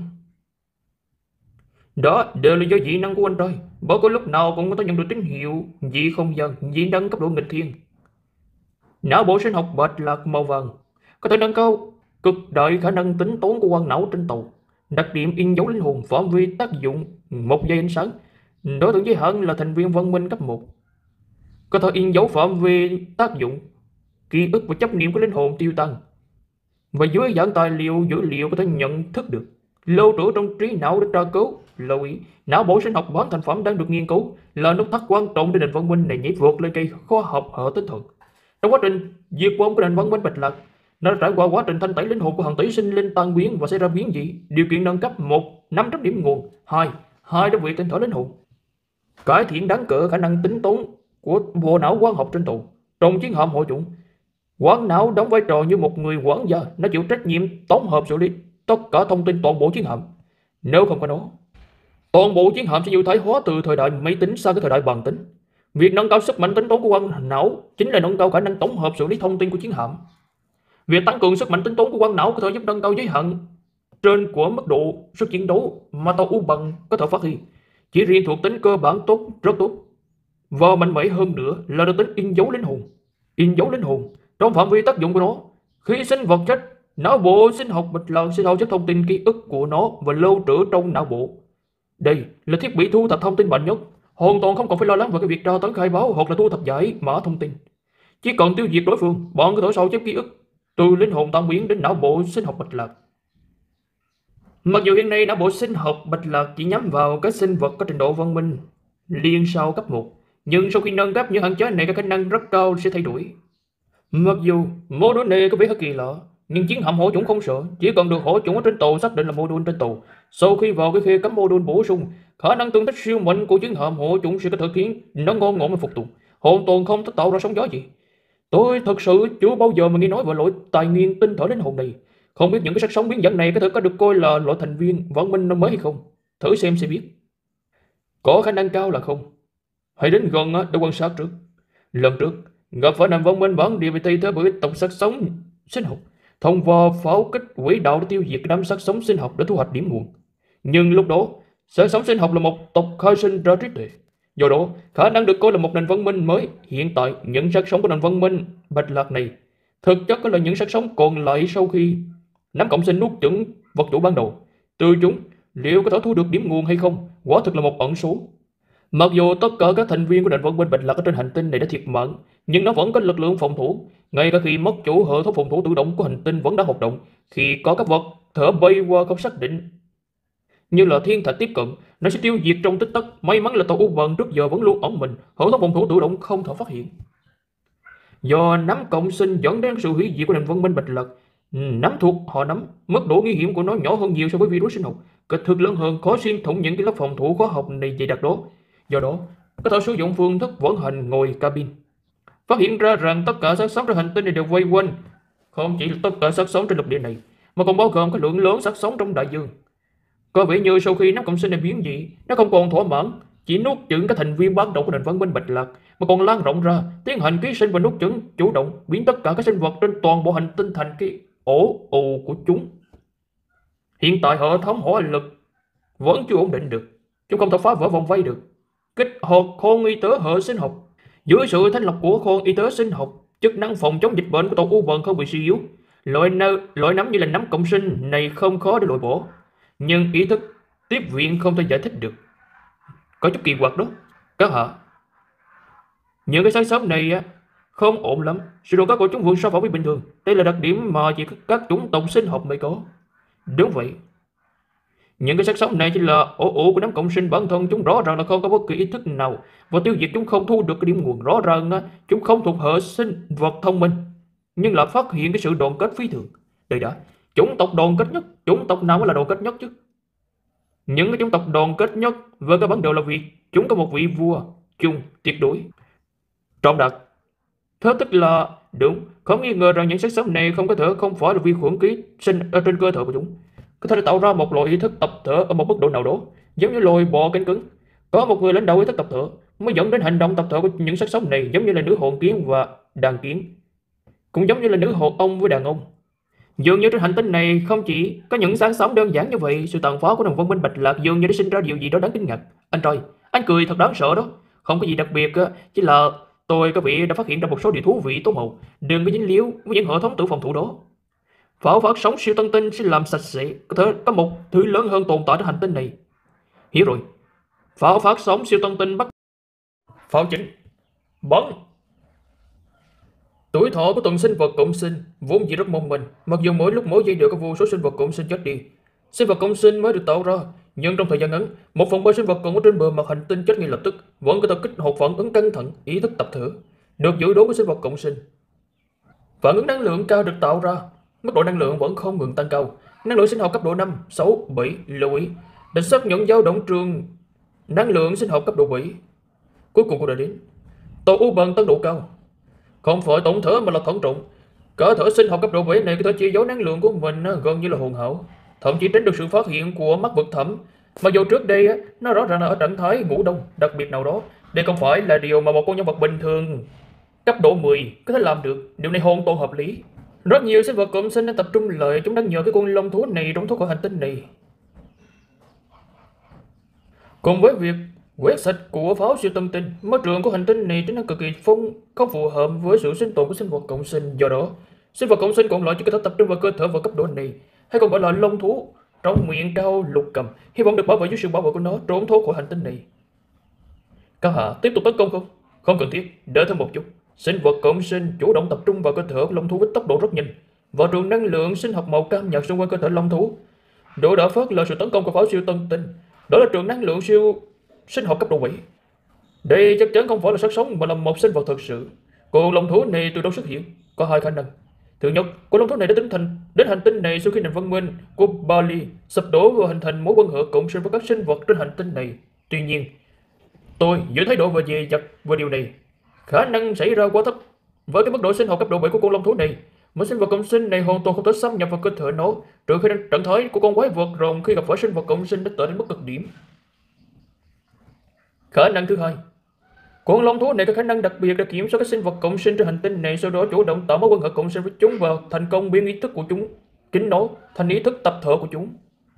Đó đều là do dị năng của anh trai. Bởi có lúc nào cũng có thể nhận được tín hiệu dị không gian, dị năng cấp độ nghịch thiên. Não bộ sinh học Bạch Lạc màu vàng có thể nâng cao cực đại khả năng tính toán của quang não trên tàu. Đặc điểm in dấu linh hồn, phạm vi tác dụng một giây ánh sáng. Đối tượng giới hạn là thành viên văn minh cấp một. Có thể in dấu phạm vi tác dụng ký ức và chấp niệm của linh hồn tiêu tan. Và dưới dạng tài liệu dữ liệu có thể nhận thức được, lưu trữ trong trí não để tra cứu. Lưu ý, não bộ sinh học bán thành phẩm đang được nghiên cứu là nút thắt quan trọng để nền văn minh này nhảy vượt lên cây khoa học hệ tinh thần. Trong quá trình diệt vong của nền văn minh Bạch Lạc, nó đã trải qua quá trình thanh tẩy linh hồn của hàng tỷ sinh linh tan biến và xảy ra biến dị. Điều kiện nâng cấp: một, năm trăm điểm nguồn; hai, hai đơn vị tinh thở linh hồn; cải thiện đáng kể khả năng tính toán của bộ não quang học trên tàu. Trong chiến hạm hội chủng, quán não đóng vai trò như một người quản gia, nó chịu trách nhiệm tổng hợp xử lý tất cả thông tin toàn bộ chiến hạm. Nếu không có nó, toàn bộ chiến hạm sẽ như thái hóa từ thời đại máy tính sang cái thời đại bàn tính. Việc nâng cao sức mạnh tính toán của quang não chính là nâng cao khả năng tổng hợp xử lý thông tin của chiến hạm. Việc tăng cường sức mạnh tính toán của quang não có thể giúp nâng cao giới hạn trên của mức độ sức chiến đấu mà tàu U Bằng có thể phát huy. Chỉ riêng thuộc tính cơ bản tốt, rất tốt. Và mạnh mẽ hơn nữa là đặc tính in dấu linh hồn. In dấu linh hồn trong phạm vi tác dụng của nó, khi sinh vật chất, não bộ sinh học Bạch Lạc sẽ thao chất thông tin ký ức của nó và lưu trữ trong não bộ. Đây là thiết bị thu thập thông tin mạnh nhất, hoàn toàn không còn phải lo lắng về cái việc tra tấn khai báo hoặc là thu thập giải mã thông tin. Chỉ cần tiêu diệt đối phương, bọn có thể sao chép ký ức từ linh hồn tan biến đến não bộ sinh học Bạch Lạc. Mặc dù hiện nay não bộ sinh học Bạch Lạc chỉ nhắm vào các sinh vật có trình độ văn minh liên sau cấp một, nhưng sau khi nâng cấp những hạn chế này, các khả năng rất cao sẽ thay đổi. Mặc dù mô đun này có vẻ hơi kỳ lạ, nhưng chiến hạm hổ chủng không sợ. Chỉ cần được hổ chủng ở trên tàu xác định là mô đun trên tàu, sau khi vào cái khe cắm mô đun bổ sung, khả năng tương thích siêu mạnh của chiến hạm hổ chủng sẽ có thể khiến nó ngon ngộ mà phục tùng. hoàn toàn không thể tạo ra sóng gió gì. Tôi thật sự chưa bao giờ mà nghe nói về loại tài nguyên tinh thể linh hồn này. Không biết những cái sắc sóng biến dạng này có thể có được coi là loại thành viên văn minh năm mới hay không? Thử xem sẽ biết. Có khả năng cao là không. Hãy đến gần để quan sát trước. Lần trước, gặp phải nền văn minh bản địa bị thay thế bởi tộc sắc sống sinh học. Thông qua pháo kích quỹ đạo để tiêu diệt đám sắc sống sinh học để thu hoạch điểm nguồn. Nhưng lúc đó, sắc sống sinh học là một tộc khai sinh ra trí tuệ. Do đó, khả năng được coi là một nền văn minh mới. Hiện tại, những sắc sống của nền văn minh bạch lạc này thực chất là những sắc sống còn lại sau khi nắm cộng sinh nuốt chửng vật chủ ban đầu. Từ chúng, liệu có thể thu được điểm nguồn hay không? Quả thực là một ẩn số. Mặc dù tất cả các thành viên của nền văn minh bạch lạc ở trên hành tinh này đã thiệt mạng, nhưng nó vẫn có lực lượng phòng thủ. Ngay cả khi mất chủ, hệ thống phòng thủ tự động của hành tinh vẫn đang hoạt động. Khi có các vật thể bay qua không xác định như là thiên thạch tiếp cận, nó sẽ tiêu diệt trong tích tắc. May mắn là tàu u bần trước giờ vẫn luôn ẩn mình, hệ thống phòng thủ tự động không thể phát hiện. Do nắm cộng sinh dẫn đến sự hủy diệt của nền văn minh bạch lạc. Nắm thuộc họ nắm, mức độ nguy hiểm của nó nhỏ hơn nhiều so với virus sinh học, kích thước lớn hơn, khó xuyên thủng những cái lớp phòng thủ hóa học này dày đặc đó. Do đó, có thể sử dụng phương thức vận hành ngồi cabin. Phát hiện ra rằng tất cả xác sống trên hành tinh này đều vây quanh, không chỉ là tất cả xác sống trên lục địa này, mà còn bao gồm cái lượng lớn xác sống trong đại dương. Có vẻ như sau khi nắp cộng sinh này biến dị, nó không còn thỏa mãn, chỉ nuốt chửng các thành viên ban đầu của nền văn minh bạch lạc, mà còn lan rộng ra, tiến hành ký sinh và nuốt chửng chủ động, biến tất cả các sinh vật trên toàn bộ hành tinh thành cái ổ ù của chúng. Hiện tại hệ thống hỏa lực vẫn chưa ổn định được, chúng không thể phá vỡ vòng vây được. Kích hoạt kho y tế hệ sinh học. Dưới sự thanh lọc của kho y tế sinh học, chức năng phòng chống dịch bệnh của tàu u bần không bị suy yếu. Loại, loại nấm như là nấm cộng sinh này không khó để loại bỏ, nhưng ý thức tiếp viện không thể giải thích được. Có chút kỳ quặc đó các hạ. Những cái xác sống này không ổn lắm. Sự đột phát của chúng vượt so với bình thường. Đây là đặc điểm mà chỉ các chủng tộc sinh học mới có. Đúng vậy. Những cái xác sống này chỉ là ổ ổ của nấm cộng sinh bản thân. Chúng rõ ràng là không có bất kỳ ý thức nào, và tiêu diệt chúng không thu được cái điểm nguồn. Rõ ràng chúng không thuộc hệ sinh vật thông minh, nhưng là phát hiện cái sự đoàn kết phi thường. Đây đã, chủng tộc đoàn kết nhất. Chủng tộc nào mới là đoàn kết nhất chứ? Những cái chủng tộc đoàn kết nhất về các bản đồ là vì chúng có một vị vua chung tuyệt đối. Trọng đặc. Thế tức là đúng, không nghi ngờ rằng những xác sống này không có thể không phải là vi khuẩn ký sinh ở trên cơ thể của chúng. Có thể tạo ra một loại ý thức tập thể ở một mức độ nào đó, giống như loài bò cánh cứng. Có một người lãnh đạo ý thức tập thể mới dẫn đến hành động tập thể của những xác sống này, giống như là nữ hồn kiến và đàn kiến, cũng giống như là nữ hồn ông với đàn ông. Dường như trên hành tinh này không chỉ có những sáng sống đơn giản như vậy. Sự tàn phá của nền văn minh bạch lạc dường như đã sinh ra điều gì đó đáng kinh ngạc. Anh trai, anh cười thật đáng sợ đó. Không có gì đặc biệt, chỉ là tôi có vị đã phát hiện ra một số điều thú vị tối màu. Đừng có dính líu với những hệ thống tự phòng thủ đó. Pháo phát sóng siêu tân tinh sẽ làm sạch sẽ, có thể có một thứ lớn hơn tồn tại trên hành tinh này. Hiểu rồi. Pháo phát sóng siêu tân tinh bắt. Pháo chính bắn. Tuổi thọ của tuần sinh vật cộng sinh vốn dĩ rất mong manh, mặc dù mỗi lúc mỗi giây đều có vô số sinh vật cộng sinh chết đi. Sinh vật cộng sinh mới được tạo ra, nhưng trong thời gian ngắn, một phần ba sinh vật còn ở trên bề mặt hành tinh chết ngay lập tức, vẫn có thể kích hoạt phản ứng căng thẳng, ý thức tập thể, được dự đoán của sinh vật cộng sinh. Phản ứng năng lượng cao được tạo ra, mức độ năng lượng vẫn không ngừng tăng cao. Năng lượng sinh học cấp độ năm, sáu, bảy, lưu ý, đã xác nhận dao động trường năng lượng sinh học cấp độ bảy. Cuối cùng cũng đã đến. Tàu u bằng tốc độ cao. Không phải tổng thể mà là thận trọng. Cả thể sinh học cấp độ bảy này có thể che giấu năng lượng của mình gần như là hoàn hảo, thậm chí tránh được sự phát hiện của mắt vực thẳm. Mặc dù trước đây nó rõ ràng là ở trạng thái ngủ đông đặc biệt nào đó. Đây không phải là điều mà một con nhân vật bình thường cấp độ mười có thể làm được. Điều này hoàn toàn hợp lý. Rất nhiều sinh vật cộng sinh đang tập trung lại. Chúng đang nhờ cái con long thú này trốn thoát khỏi hành tinh này. Cùng với việc quét sạch của pháo siêu tân tinh, môi trường của hành tinh này trở nên cực kỳ phong không phù hợp với sự sinh tồn của sinh vật cộng sinh. Do đó, sinh vật cộng sinh còn lại chỉ có thể tập trung vào cơ thể và cấp độ này, hay còn gọi là long thú trong miệng cao lục cầm, hy vọng được bảo vệ dưới sự bảo vệ của nó trốn thoát khỏi hành tinh này. Các hạ tiếp tục tấn công không? Không cần thiết, đợi thêm một chút. Sinh vật cộng sinh chủ động tập trung vào cơ thể long thú với tốc độ rất nhanh, và trường năng lượng sinh học màu cam nhạt xung quanh cơ thể long thú. Độ đã phát là sự tấn công của pháo siêu tân tinh. Đó là trường năng lượng siêu sinh học cấp độ bảy. Đây chắc chắn không phải là xác sống mà là một sinh vật thực sự. Con long thú này từ đâu xuất hiện? Có hai khả năng. Thứ nhất, con long thú này đã tính thành đến hành tinh này sau khi nền văn minh của Bali sụp đổ và hình thành mối quan hệ cộng sinh với các sinh vật trên hành tinh này. Tuy nhiên, tôi giữ thái độ về về giật về điều này Khả năng xảy ra quá thấp. Với cái mức độ sinh học cấp độ bảy của con long thú này, một sinh vật cộng sinh này hoàn toàn không thể xâm nhập vào cơ thể nó, trừ khi trạng thái của con quái vật rồng khi gặp phải sinh vật cộng sinh đã tệ đến mức cực điểm. Khả năng thứ hai, con long thú này có khả năng đặc biệt để kiểm soát các sinh vật cộng sinh trên hành tinh này, sau đó chủ động tạo mối quan hệ cộng sinh với chúng và thành công biến ý thức của chúng chính nó thành ý thức tập thể của chúng.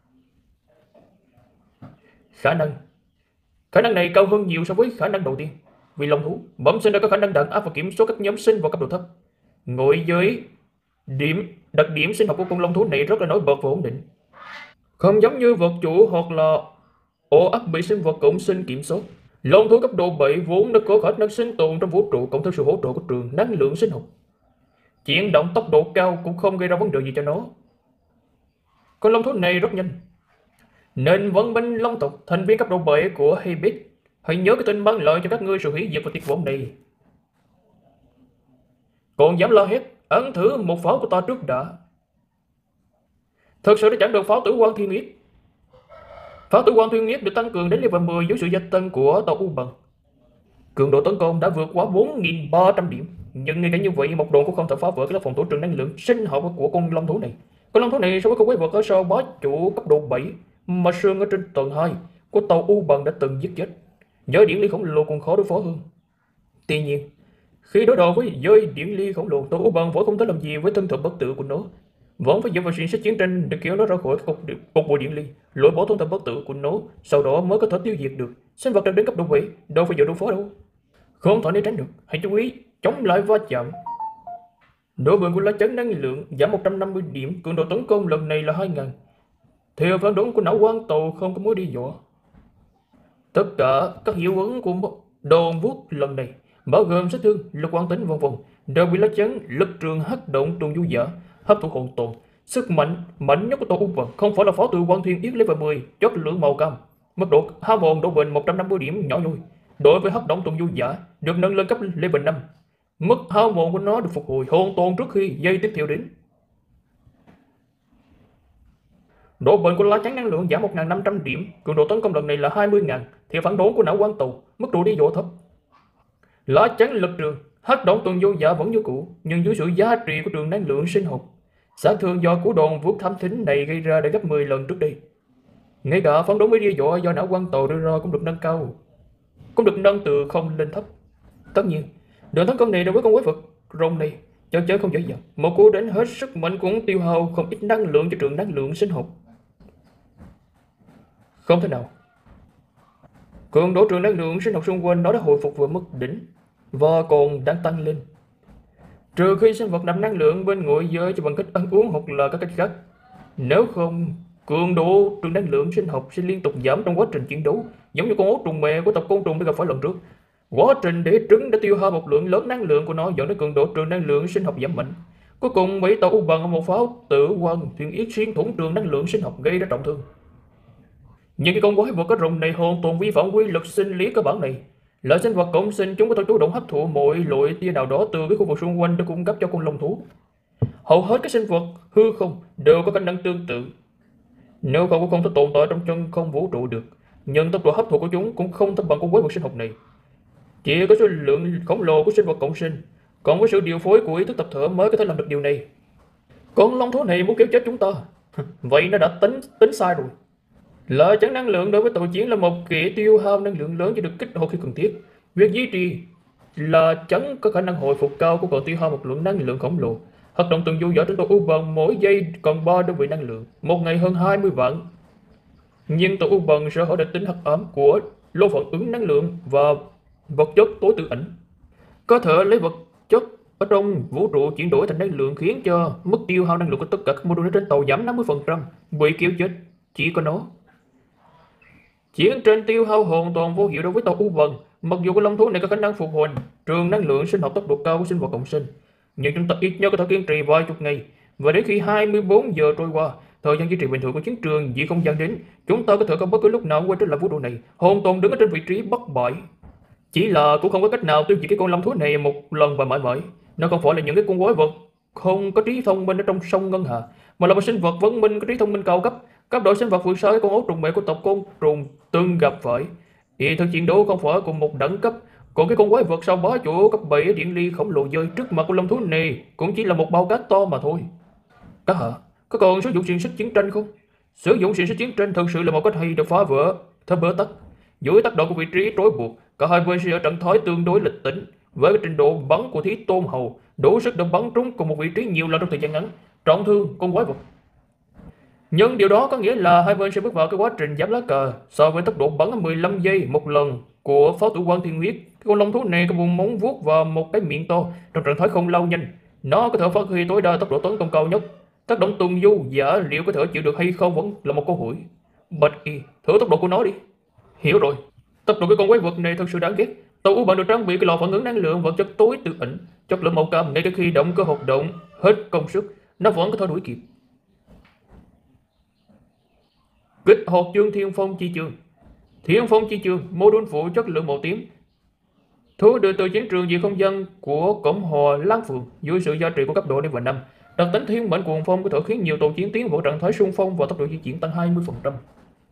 Khả năng khả năng này cao hơn nhiều so với khả năng đầu tiên, vì long thú bẩm sinh đã có khả năng đàn áp và kiểm soát các nhóm sinh vào cấp độ thấp. Ngồi dưới điểm đặc điểm sinh học của con long thú này rất là nổi bật và ổn định, không giống như vật chủ hoặc là ổ ấp bị sinh vật cộng sinh kiểm soát. Long thú cấp độ bảy vốn đã có khả năng sinh tồn trong vũ trụ, cộng thêm sự hỗ trợ của trường năng lượng sinh học. Chuyển động tốc độ cao cũng không gây ra vấn đề gì cho nó. Con long thú này rất nhanh. Nên văn minh long tộc, thành viên cấp độ bảy của Habit, hãy nhớ cái tên mang lợi cho các ngươi sự hủy diệt và tuyệt vọng này. Còn dám la hét, ăn thử một pháo của ta trước đã. Thật sự đã chẳng được pháo tử quang thiên yết. Pháo tử quang thiên yết được tăng cường đến level mười dưới sự gia tăng của tàu U Bằng. Cường độ tấn công đã vượt quá bốn nghìn ba trăm điểm, nhưng ngay cả như vậy một đòn cũng không thể phá vỡ cái lớp phòng thủ trường năng lượng sinh học của con long thú này. Con long thú này so với con quái vật ở sau bá chủ cấp độ bảy mà sương ở trên tầng hai của tàu U Bằng đã từng giết chết, giới điển ly khổng lồ còn khó đối phó hơn. Tuy nhiên, khi đối đầu với giới điển ly khổng lồ, tàu U Bằng vẫn không thể làm gì với thân thể bất tử của nó, vẫn phải dựa vào sự chiến tranh để kéo nó ra khỏi cục, cục bộ điện ly, loại bỏ thân thể bất tử của nó, sau đó mới có thể tiêu diệt được. Sinh vật đạt đến cấp độ bảy đâu phải dựa đối phó đâu, không thể né tránh được. Hãy chú ý chống lại va chạm. Độ bền của lá chắn năng lượng giảm một trăm năm mươi điểm, cường độ tấn công lần này là hai nghìn. Theo phán đoán của não quang tàu không có mối đe dọa. Tất cả các hiệu ứng của đòn vuốt lần này, bao gồm sát thương, lực quang tính vân vân, đều bị lá chắn lực trường hắc động trùng du giả hấp thụ hoàn toàn. Sức mạnh mạnh nhất của tàu U Bằng không phải là pháo tử quang thiên yết level mười chất lượng màu cam, mức độ hao mòn độ bền một trăm năm mươi điểm nhỏ nhoi. Đối với hấp động trùng du giả được nâng lên cấp level năm, mức hao mòn của nó được phục hồi hoàn toàn trước khi giây tiếp theo đến. Độ bền của lá chắn năng lượng giảm một nghìn năm trăm điểm, cường độ tấn công lần này là hai mươi nghìn. Theo phản đoán của não quang tàu, mức độ đe dọa thấp. Lá chắn lực trường hắc động tuần vô giả vẫn như cũ, nhưng dưới sự giá trị của trường năng lượng sinh học, sát thương do cú đòn vuốt thám thính này gây ra đã gấp mười lần trước đây. Ngay cả phán đoán với đe dọa do não quang tàu đưa ra cũng được nâng cao, cũng được nâng từ không lên thấp. Tất nhiên, đường tấn công này đối với con quái vật rồng này chắc chắn không dễ dàng. Một cú đánh hết sức mạnh cũng tiêu hao không ít năng lượng cho trường năng lượng sinh học. Không thể nào. Cường độ trường năng lượng sinh học xung quanh nó đã hồi phục vừa mức đỉnh và còn đang tăng lên. Trừ khi sinh vật nạp năng lượng bên ngoại giới cho bằng cách ăn uống hoặc là các cách khác. Nếu không, cường độ trường năng lượng sinh học sẽ liên tục giảm trong quá trình chiến đấu, giống như con ấu trùng mẹ của tập côn trùng đã gặp phải lần trước. Quá trình để trứng đã tiêu hao một lượng lớn năng lượng của nó, dẫn đến cường độ trường năng lượng sinh học giảm mạnh. Cuối cùng bị tàu U Bằng một pháo tử quang thuyền yết xuyên thủng trường năng lượng sinh học gây ra trọng thương. Nhưng cái con quái vật có rồng này hoàn toàn vi phạm quy luật sinh lý cơ bản này. Loại sinh vật cộng sinh chúng có thể chủ động hấp thụ mọi loại tia nào đó từ cái khu vực xung quanh để cung cấp cho con long thú. Hầu hết các sinh vật hư không đều có khả năng tương tự. Nếu không cũng không thể tồn tại trong chân không vũ trụ được, nhưng tốc độ hấp thụ của chúng cũng không thấp bằng con quái vật sinh học này. Chỉ có số lượng khổng lồ của sinh vật cộng sinh, còn với sự điều phối của ý thức tập thể mới có thể làm được điều này. Con long thú này muốn kéo chết chúng ta, vậy nó đã tính tính sai rồi. Lá chắn năng lượng đối với tàu chiến là một kỹ tiêu hao năng lượng lớn chỉ được kích hoạt khi cần thiết. Việc duy trì là chắn có khả năng hồi phục cao của còn tiêu hao một lượng năng lượng khổng lồ. Hoạt động tuần du giả trên tàu U Bằng mỗi giây còn ba đơn vị năng lượng, một ngày hơn hai mươi vạn. Nhưng tàu U Bằng sẽ hở đặc tính hắc ám của lô phản ứng năng lượng và vật chất tối tự ảnh, có thể lấy vật chất ở trong vũ trụ chuyển đổi thành năng lượng, khiến cho mức tiêu hao năng lượng của tất cả các mô đun trên tàu giảm năm mươi phần trăm. Bị kéo chết chỉ có nó. Chiến tranh tiêu hao hoàn toàn vô hiệu đối với tàu U Bằng. Mặc dù con long thú này có khả năng phục hồi trường năng lượng sinh học tốc độ cao của sinh vật cộng sinh, nhưng chúng ta ít nhất có thể kiên trì vài chục ngày, và đến khi hai mươi bốn giờ trôi qua, thời gian duy trì bình thường của chiến trường dị không gian đến, chúng ta có thể không bất cứ lúc nào quay trở lại vũ trụ này, hoàn toàn đứng ở trên vị trí bất bại. Chỉ là cũng không có cách nào tiêu diệt cái con long thú này một lần và mãi mãi. Nó không phải là những cái con quái vật không có trí thông minh ở trong sông ngân hà, mà là một sinh vật văn minh có trí thông minh cao cấp, cấp độ sinh vật vượt xa cái con ấu trùng mẹ của tộc côn trùng từng gặp phải. Ý thức chiến đấu không phải cùng một đẳng cấp, Còn cái con quái vật sau bá chủ cấp bảy ở điện ly khổng lồ rơi trước mặt của long thú này cũng chỉ là một bao cát to mà thôi. Các hạ, có còn sử dụng xiềng xích chiến tranh không? Sử dụng xiềng xích chiến tranh thực sự là một cách hay để phá vỡ thế bế tắc. Dưới tác động của vị trí trói buộc, cả hai bên sẽ ở trạng thái tương đối lịch tĩnh. Với cái trình độ bắn của Thí Tôn Hầu, đủ sức để bắn trúng cùng một vị trí nhiều lần trong thời gian ngắn, trọng thương con quái vật. Nhưng điều đó có nghĩa là hai bên sẽ bước vào cái quá trình giảm lá cờ. So với tốc độ bắn mười lăm giây một lần của pháo thủ quan thiên huyết, cái con long thú này có vùng móng vuốt và một cái miệng to trong trạng thái không lao nhanh. Nó có thể phát huy tối đa tốc độ tấn công cao nhất. Tác động tuần du giả liệu có thể chịu được hay không vẫn là một câu hỏi. Bạch Y, thử tốc độ của nó đi. Hiểu rồi. Tốc độ của con quái vật này thật sự đáng ghét. Tàu u bạn được trang bị cái lò phản ứng năng lượng vật chất tối tự ẩn, chất lượng màu cam ngay cả khi động cơ hoạt động hết công suất, nó vẫn có thể đuổi kịp. Kích hoạt chương Thiên Phong chi chương. Thiên Phong chi chương, mô đun phụ chất lượng màu tím. Thu được từ chiến trường diệt không gian của Cộng hòa Lan Phượng dưới sự gia trị của cấp độ level năm. Đặc tính thiên mệnh cuồng phong có thể khiến nhiều tàu chiến tiến vào trạng thái xung phong và tốc độ di chuyển tăng hai mươi phần trăm.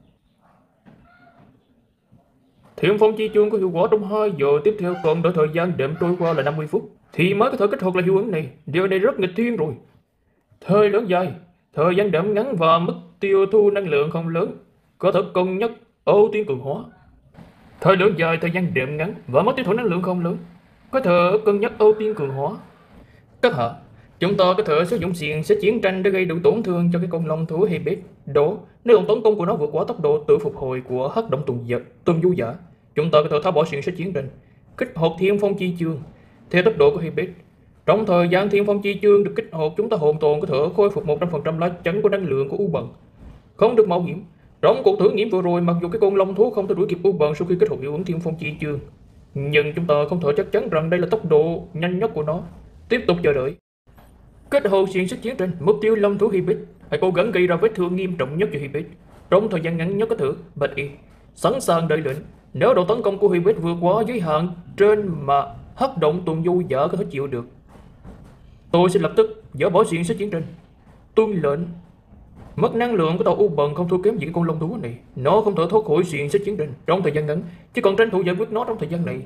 Thiên Phong chi chương có hiệu quả trong hai giờ tiếp theo, còn đợi thời gian đệm trôi qua là năm mươi phút thì mới có thể kích hoạt lại hiệu ứng này. Điều này rất nghịch thiên rồi. Thời lớn dài, thời gian đệm ngắn và mức tiêu thu năng lượng không lớn, có thể cân nhắc ưu tiên cường hóa. Thời lượng dài, thời gian đệm ngắn và mức tiêu thụ năng lượng không lớn, có thể cân nhắc ưu tiên cường hóa. Các hạ, chúng ta có thể sử dụng xiềng xích chiến tranh để gây đủ tổn thương cho cái con long thú Hades. Đó, nếu đòn tấn công của nó vượt quá tốc độ tự phục hồi của hắc động tuần giật, tuần du giả, chúng ta có thể tháo bỏ xiềng xích chiến tranh, kích hoạt Thiên Phong chi chương theo tốc độ của Hades. Trong thời gian Thiên Phong chi chương được kích hoạt, chúng ta hoàn toàn có thể khôi phục một trăm phần trăm lá chắn của năng lượng của U Bần. Không được mạo hiểm. Trong cuộc thử nghiệm vừa rồi, mặc dù cái con long thú không thể đuổi kịp U Bần sau khi kích hoạt hiệu ứng Thiên Phong chi chương, nhưng chúng ta không thể chắc chắn rằng đây là tốc độ nhanh nhất của nó. Tiếp tục chờ đợi. Kết hợp xiềng xích chiến tranh, mục tiêu long thú Hades, hãy cố gắng gây ra vết thương nghiêm trọng nhất cho Hades trong thời gian ngắn nhất có thể. Bạch Y sẵn sàng đợi lệnh. Nếu độ tấn công của Hades vượt quá giới hạn trên mà hắc động tuần du giả có thể chịu được, tôi sẽ lập tức dỡ bỏ xiềng xích chiến tranh. Tuân lệnh. Mất năng lượng của tàu U Bần không thua kém gì con long thú này. Nó không thể thoát khỏi xiềng xích chiến tranh trong thời gian ngắn, chỉ còn tranh thủ giải quyết nó trong thời gian này.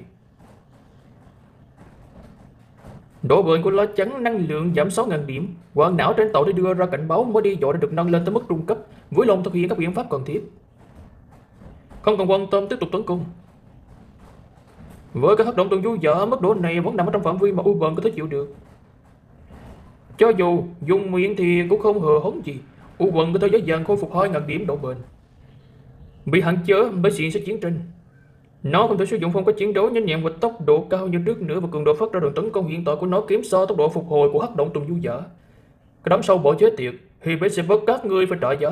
Độ bền của lá chắn năng lượng giảm sáu nghìn điểm. Quang não trên tàu để đưa ra cảnh báo mới đi dọa đã được nâng lên tới mức trung cấp, với lòng thực hiện các biện pháp cần thiết. Không cần quan tâm, tiếp tục tấn công. Với các hoạt động tuần du giả, mức độ này vẫn nằm ở trong phạm vi mà U Bần có thể chịu được. Cho dù dùng miệng thì cũng không hờ hấn gì, U Bần có thể dễ dàng khôi phục hai nghìn điểm độ bền. Bị hạn chế bởi xiềng xích chiến tranh, nó không thể sử dụng phong cách chiến đấu nhanh nhẹn và tốc độ cao như trước nữa, và cường độ phát ra đòn tấn công hiện tại của nó kém xa tốc độ phục hồi của hắc động tuần du giả. Cái đám sâu bọ chế tiệt thì bé sẽ bắt các ngươi phải trả giá.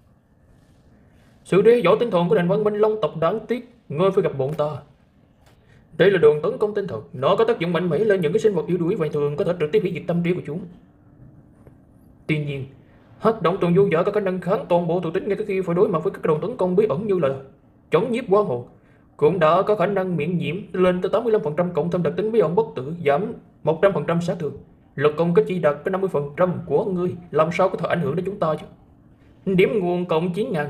Sự đe dọa tinh thần của nền văn minh long tộc đáng tiếc, ngươi phải gặp bọn ta. Đây là đòn tấn công tinh thần, nó có tác dụng mạnh mẽ lên những cái sinh vật yếu đuối và thường có thể trực tiếp hủy diệt tâm trí của chúng. Tuy nhiên, hắc động tuần du giả có khả năng kháng toàn bộ thuộc tính ngay khi phải đối mặt với các đòn tấn công bí ẩn như là chống nhiếp quang hồn, cũng đã có khả năng miễn nhiễm lên tới tám mươi lăm phần trăm, cộng thêm đặc tính bí ẩn bất tử giảm một trăm phần trăm sát thương. Lực công kích chỉ đạt tới năm mươi phần trăm của ngươi, làm sao có thể ảnh hưởng đến chúng ta chứ? Điểm nguồn cộng chín nghìn.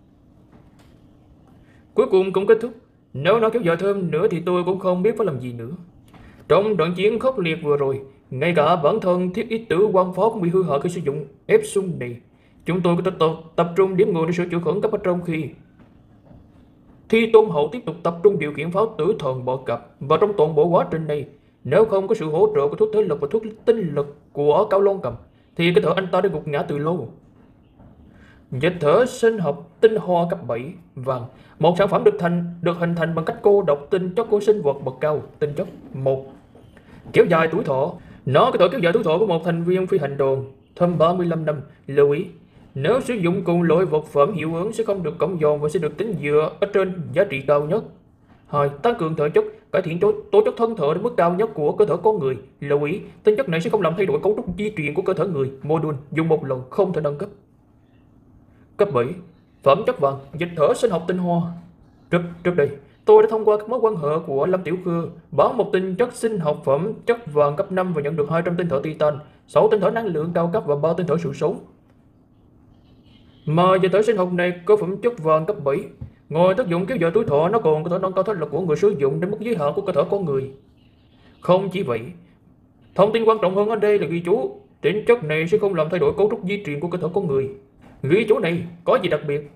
Cuối cùng cũng kết thúc. Nếu nó kéo dài thêm nữa thì tôi cũng không biết phải làm gì nữa. Trong trận chiến khốc liệt vừa rồi, ngay cả bản thân thiết ít tử quan phó cũng bị hư hại khi sử dụng ép xung này. Chúng tôi có thể tập, tập trung điểm nguồn để sửa chữa khẩn cấp ở trong khi Thi Tôn Hậu tiếp tục tập trung điều khiển pháo tử thần bọ cạp. Và trong toàn bộ quá trình này, nếu không có sự hỗ trợ của thuốc thế lực và thuốc tinh lực của Cao Long Cầm, thì cái thể anh ta đã gục ngã từ lâu. Dịch thể sinh học tinh hoa cấp bảy vàng, một sản phẩm được thành được hình thành bằng cách cô độc tinh chất của sinh vật bậc cao. Tinh chất một, kéo dài tuổi thọ. Nó có thể kéo dài tuổi thọ của một thành viên phi hành đoàn thêm ba mươi lăm năm. Lưu ý, nếu sử dụng cùng loại vật phẩm, hiệu ứng sẽ không được cộng dồn và sẽ được tính dựa ở trên giá trị cao nhất. Hai, tăng cường thể chất, cải thiện tố chất thân thể đến mức cao nhất của cơ thể con người. Lưu ý, tinh chất này sẽ không làm thay đổi cấu trúc di truyền của cơ thể người. Module dùng một lần, không thể nâng cấp. Cấp bảy, phẩm chất vàng, dịch thể sinh học tinh hoa. Trước, trước đây, tôi đã thông qua các mối quan hệ của Lâm Tiểu Khư bán một tinh chất sinh học phẩm chất vàng cấp năm và nhận được hai trăm tinh thể titan, sáu tinh thể năng lượng cao cấp và ba tinh thể sự sống. Mà dịch thể sinh học này có phẩm chất vàng cấp bảy, Ngoài tác dụng kéo dài tuổi thọ, nó còn có thể nâng cao thể lực của người sử dụng đến mức giới hạn của cơ thể con người. Không chỉ vậy, thông tin quan trọng hơn ở đây là ghi chú tính chất này sẽ không làm thay đổi cấu trúc di truyền của cơ thể con người. Ghi chú này có gì đặc biệt?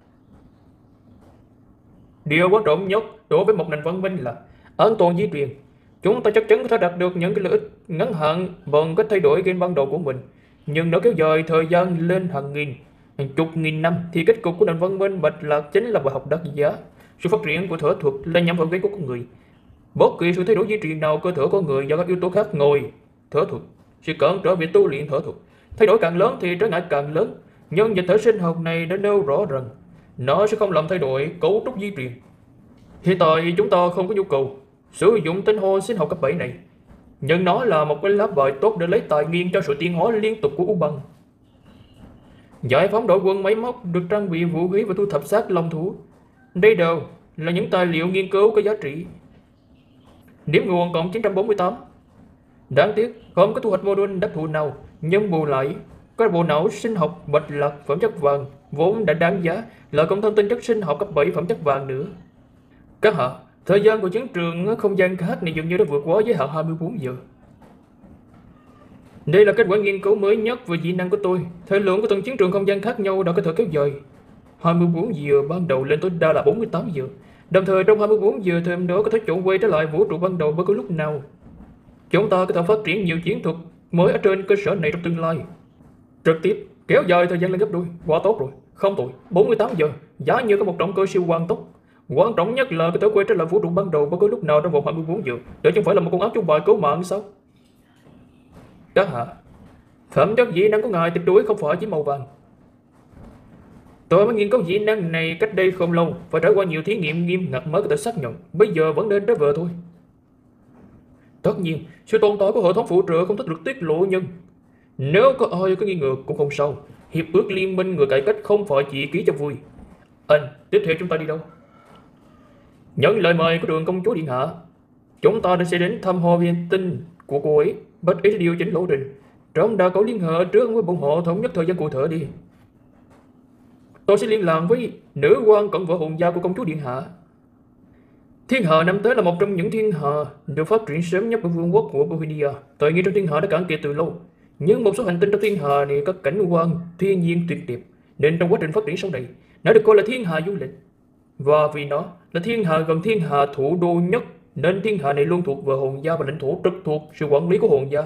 Điều quan trọng nhất đối với một nền văn minh là an toàn di truyền. Chúng ta chắc chắn có thể đạt được những cái lợi ích ngắn hạn bằng cách thay đổi gen ban đầu của mình, nhưng nếu kéo dài thời gian lên hàng nghìn, hàng chục nghìn năm thì kết cục của nền văn minh bạch lạc chính là bài học đắt giá. Sự phát triển của thể thuật là nhằm vào gen của con người. Bất kỳ sự thay đổi di truyền nào cơ thể con người do các yếu tố khác ngoài thể thuật sẽ cản trở việc tu luyện thể thuật. Thay đổi càng lớn thì trở ngại càng lớn. Nhưng dịch thể sinh học này đã nêu rõ rằng nó sẽ không làm thay đổi cấu trúc di truyền. Hiện tại chúng ta không có nhu cầu sử dụng tinh hoa sinh học cấp bảy này, nhưng nó là một cái lá bài tốt để lấy tài nguyên cho sự tiến hóa liên tục của U Băng. Giải phóng đội quân máy móc được trang bị vũ khí và thu thập xác long thú. Đây đều là những tài liệu nghiên cứu có giá trị. Điểm nguồn cộng chín trăm bốn mươi tám. Đáng tiếc không có thu hoạch module đặc thù nào, nhưng bù lại có bộ não sinh học bạch lạc phẩm chất vàng vốn đã đáng giá, là cộng thêm tinh chất sinh học cấp bảy phẩm chất vàng nữa. Các hạ, thời gian của chiến trường không gian khác này dường như đã vượt quá giới hạn hai mươi bốn giờ. Đây là kết quả nghiên cứu mới nhất về kỹ năng của tôi. Thời lượng của từng chiến trường không gian khác nhau đã có thể kéo dài hai mươi bốn giờ ban đầu lên tối đa là bốn mươi tám giờ. Đồng thời trong hai mươi bốn giờ thêm đó có thể trộn quay trở lại vũ trụ ban đầu bất cứ lúc nào. Chúng ta có thể phát triển nhiều chiến thuật mới ở trên cơ sở này trong tương lai. Trực tiếp kéo dài thời gian lên gấp đôi, quá tốt rồi. Không tội, bốn mươi tám giờ, giá như có một động cơ siêu quang tốc. Quan trọng nhất là có thể quay trở lại vũ trụ ban đầu bất cứ lúc nào trong vòng hai mươi bốn giờ, để không phải là một con áo chung bài cứu mạng sao? Các hạ, phẩm chất dị năng của ngài tuyệt đối không phải chỉ màu vàng. Tôi mới nghiên cứu dị năng này cách đây không lâu, phải trải qua nhiều thí nghiệm nghiêm ngặt mới có thể xác nhận. Bây giờ vẫn nên trở về thôi. Tất nhiên, sự tồn tại của hệ thống phụ trợ không thích được tiết lộ, nhưng nếu có ai có nghi ngờ cũng không sao. Hiệp ước liên minh người cải cách không phải chỉ ký cho vui. Anh, tiếp theo chúng ta đi đâu? Nhận lời mời của Đường Công Chúa Điện Hạ, chúng ta sẽ đến thăm họ viên tinh của cô ấy. Bất ý điều chỉnh lộ trình. Trong đã có liên hệ trước với bọn họ thống nhất thời gian cụ thể đi. Tôi sẽ liên lạc với nữ quan cận vợ hồn gia của Công Chúa Điện Hạ. Thiên Hà năm tới là một trong những thiên hà được phát triển sớm nhất ở vương quốc của Bohemia. Thời nghi trong thiên hà đã cạn kiệt từ lâu, nhưng một số hành tinh trong thiên hà này có cảnh quan thiên nhiên tuyệt đẹp, nên trong quá trình phát triển sau này nó được coi là thiên hà du lịch. Và vì nó là thiên hà gần thiên hà thủ đô nhất, nên thiên hà này luôn thuộc về hồn gia và lãnh thổ trực thuộc sự quản lý của hồn gia.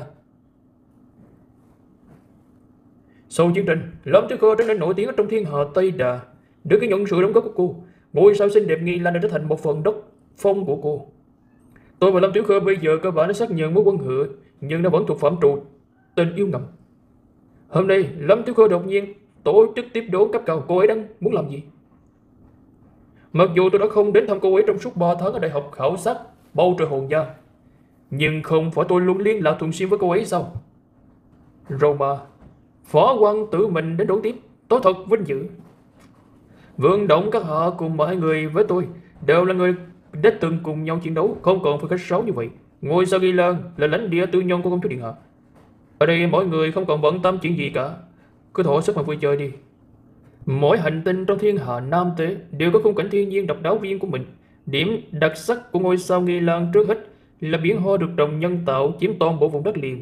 Sau chiến tranh, Lâm Tiểu Cơ trở nên nổi tiếng ở trong thiên hà Tây Đà. Được ghi nhận sự đóng góp của cô, ngôi sao xinh đẹp Nghi Lan đã trở thành một phần đất phong của cô. Tôi và Lâm Tiểu Khơ bây giờ cơ bản đã xác nhận mối quan hệ, nhưng nó vẫn thuộc phạm trù tình yêu ngầm. Hôm nay Lâm Tiểu Khơ đột nhiên tổ chức tiếp đón cấp cao. Cô ấy đang muốn làm gì? Mặc dù tôi đã không đến thăm cô ấy trong suốt ba tháng ở đại học khảo sát bầu trời hồn gia, nhưng không phải tôi luôn liên lạc thường xuyên với cô ấy sao? Roma, phó quan tự mình đến đón tiếp, tôi thật vinh dự. Vương Động các hạ cùng mọi người với tôi đều là người đã từng cùng nhau chiến đấu, không còn phải khách sáo như vậy. Ngôi sao Ghi Lan là lãnh địa tư nhân của Công Chúa Điện Hạ. Ở đây mỗi người không còn bận tâm chuyện gì cả, cứ thỏa sức mà vui chơi đi. Mỗi hành tinh trong thiên hà Nam Tế đều có khung cảnh thiên nhiên độc đáo riêng của mình. Điểm đặc sắc của ngôi sao Nghi Lan trước hết là biển hoa được trồng nhân tạo chiếm toàn bộ vùng đất liền.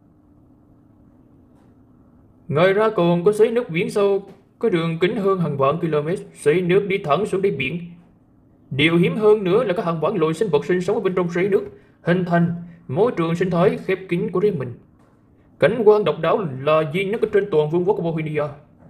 Ngoài ra còn có xoáy nước biển sâu có đường kính hơn hàng vạn km, xoáy nước đi thẳng xuống đáy biển. Điều hiếm hơn nữa là có hàng vạn loài sinh vật sinh sống ở bên trong xoáy nước, hình thành môi trường sinh thái khép kín của riêng mình. Cảnh quan độc đáo là duy nhất ở trên toàn vương quốc của Bohemia.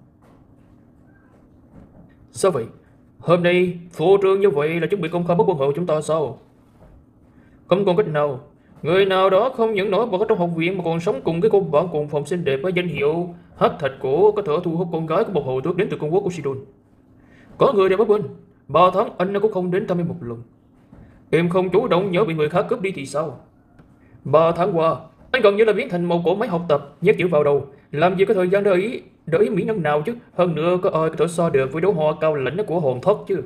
Sao vậy? Hôm nay phô trương như vậy là chuẩn bị công khai mối quan hệ của chúng ta sao? Không còn cách nào. Người nào đó không những nổi bật ở trong học viện mà còn sống cùng cái cô bạn cùng phòng xinh đẹp với danh hiệu hắc thạch cổ có thể thu hút con gái của một hồ tước đến từ công quốc của Sidon. Có người đẹp ở bên, ba tháng anh cũng không đến thăm em một lần. Em không chủ động nhớ bị người khác cướp đi thì sao? Ba tháng qua, anh gần như là biến thành một cỗ máy học tập, nhét chữ vào đầu, làm gì có thời gian để ý, để ý mỹ nhân nào chứ? Hơn nữa có ai có thể so được với đấu hoa cao lãnh của hồn thất chứ?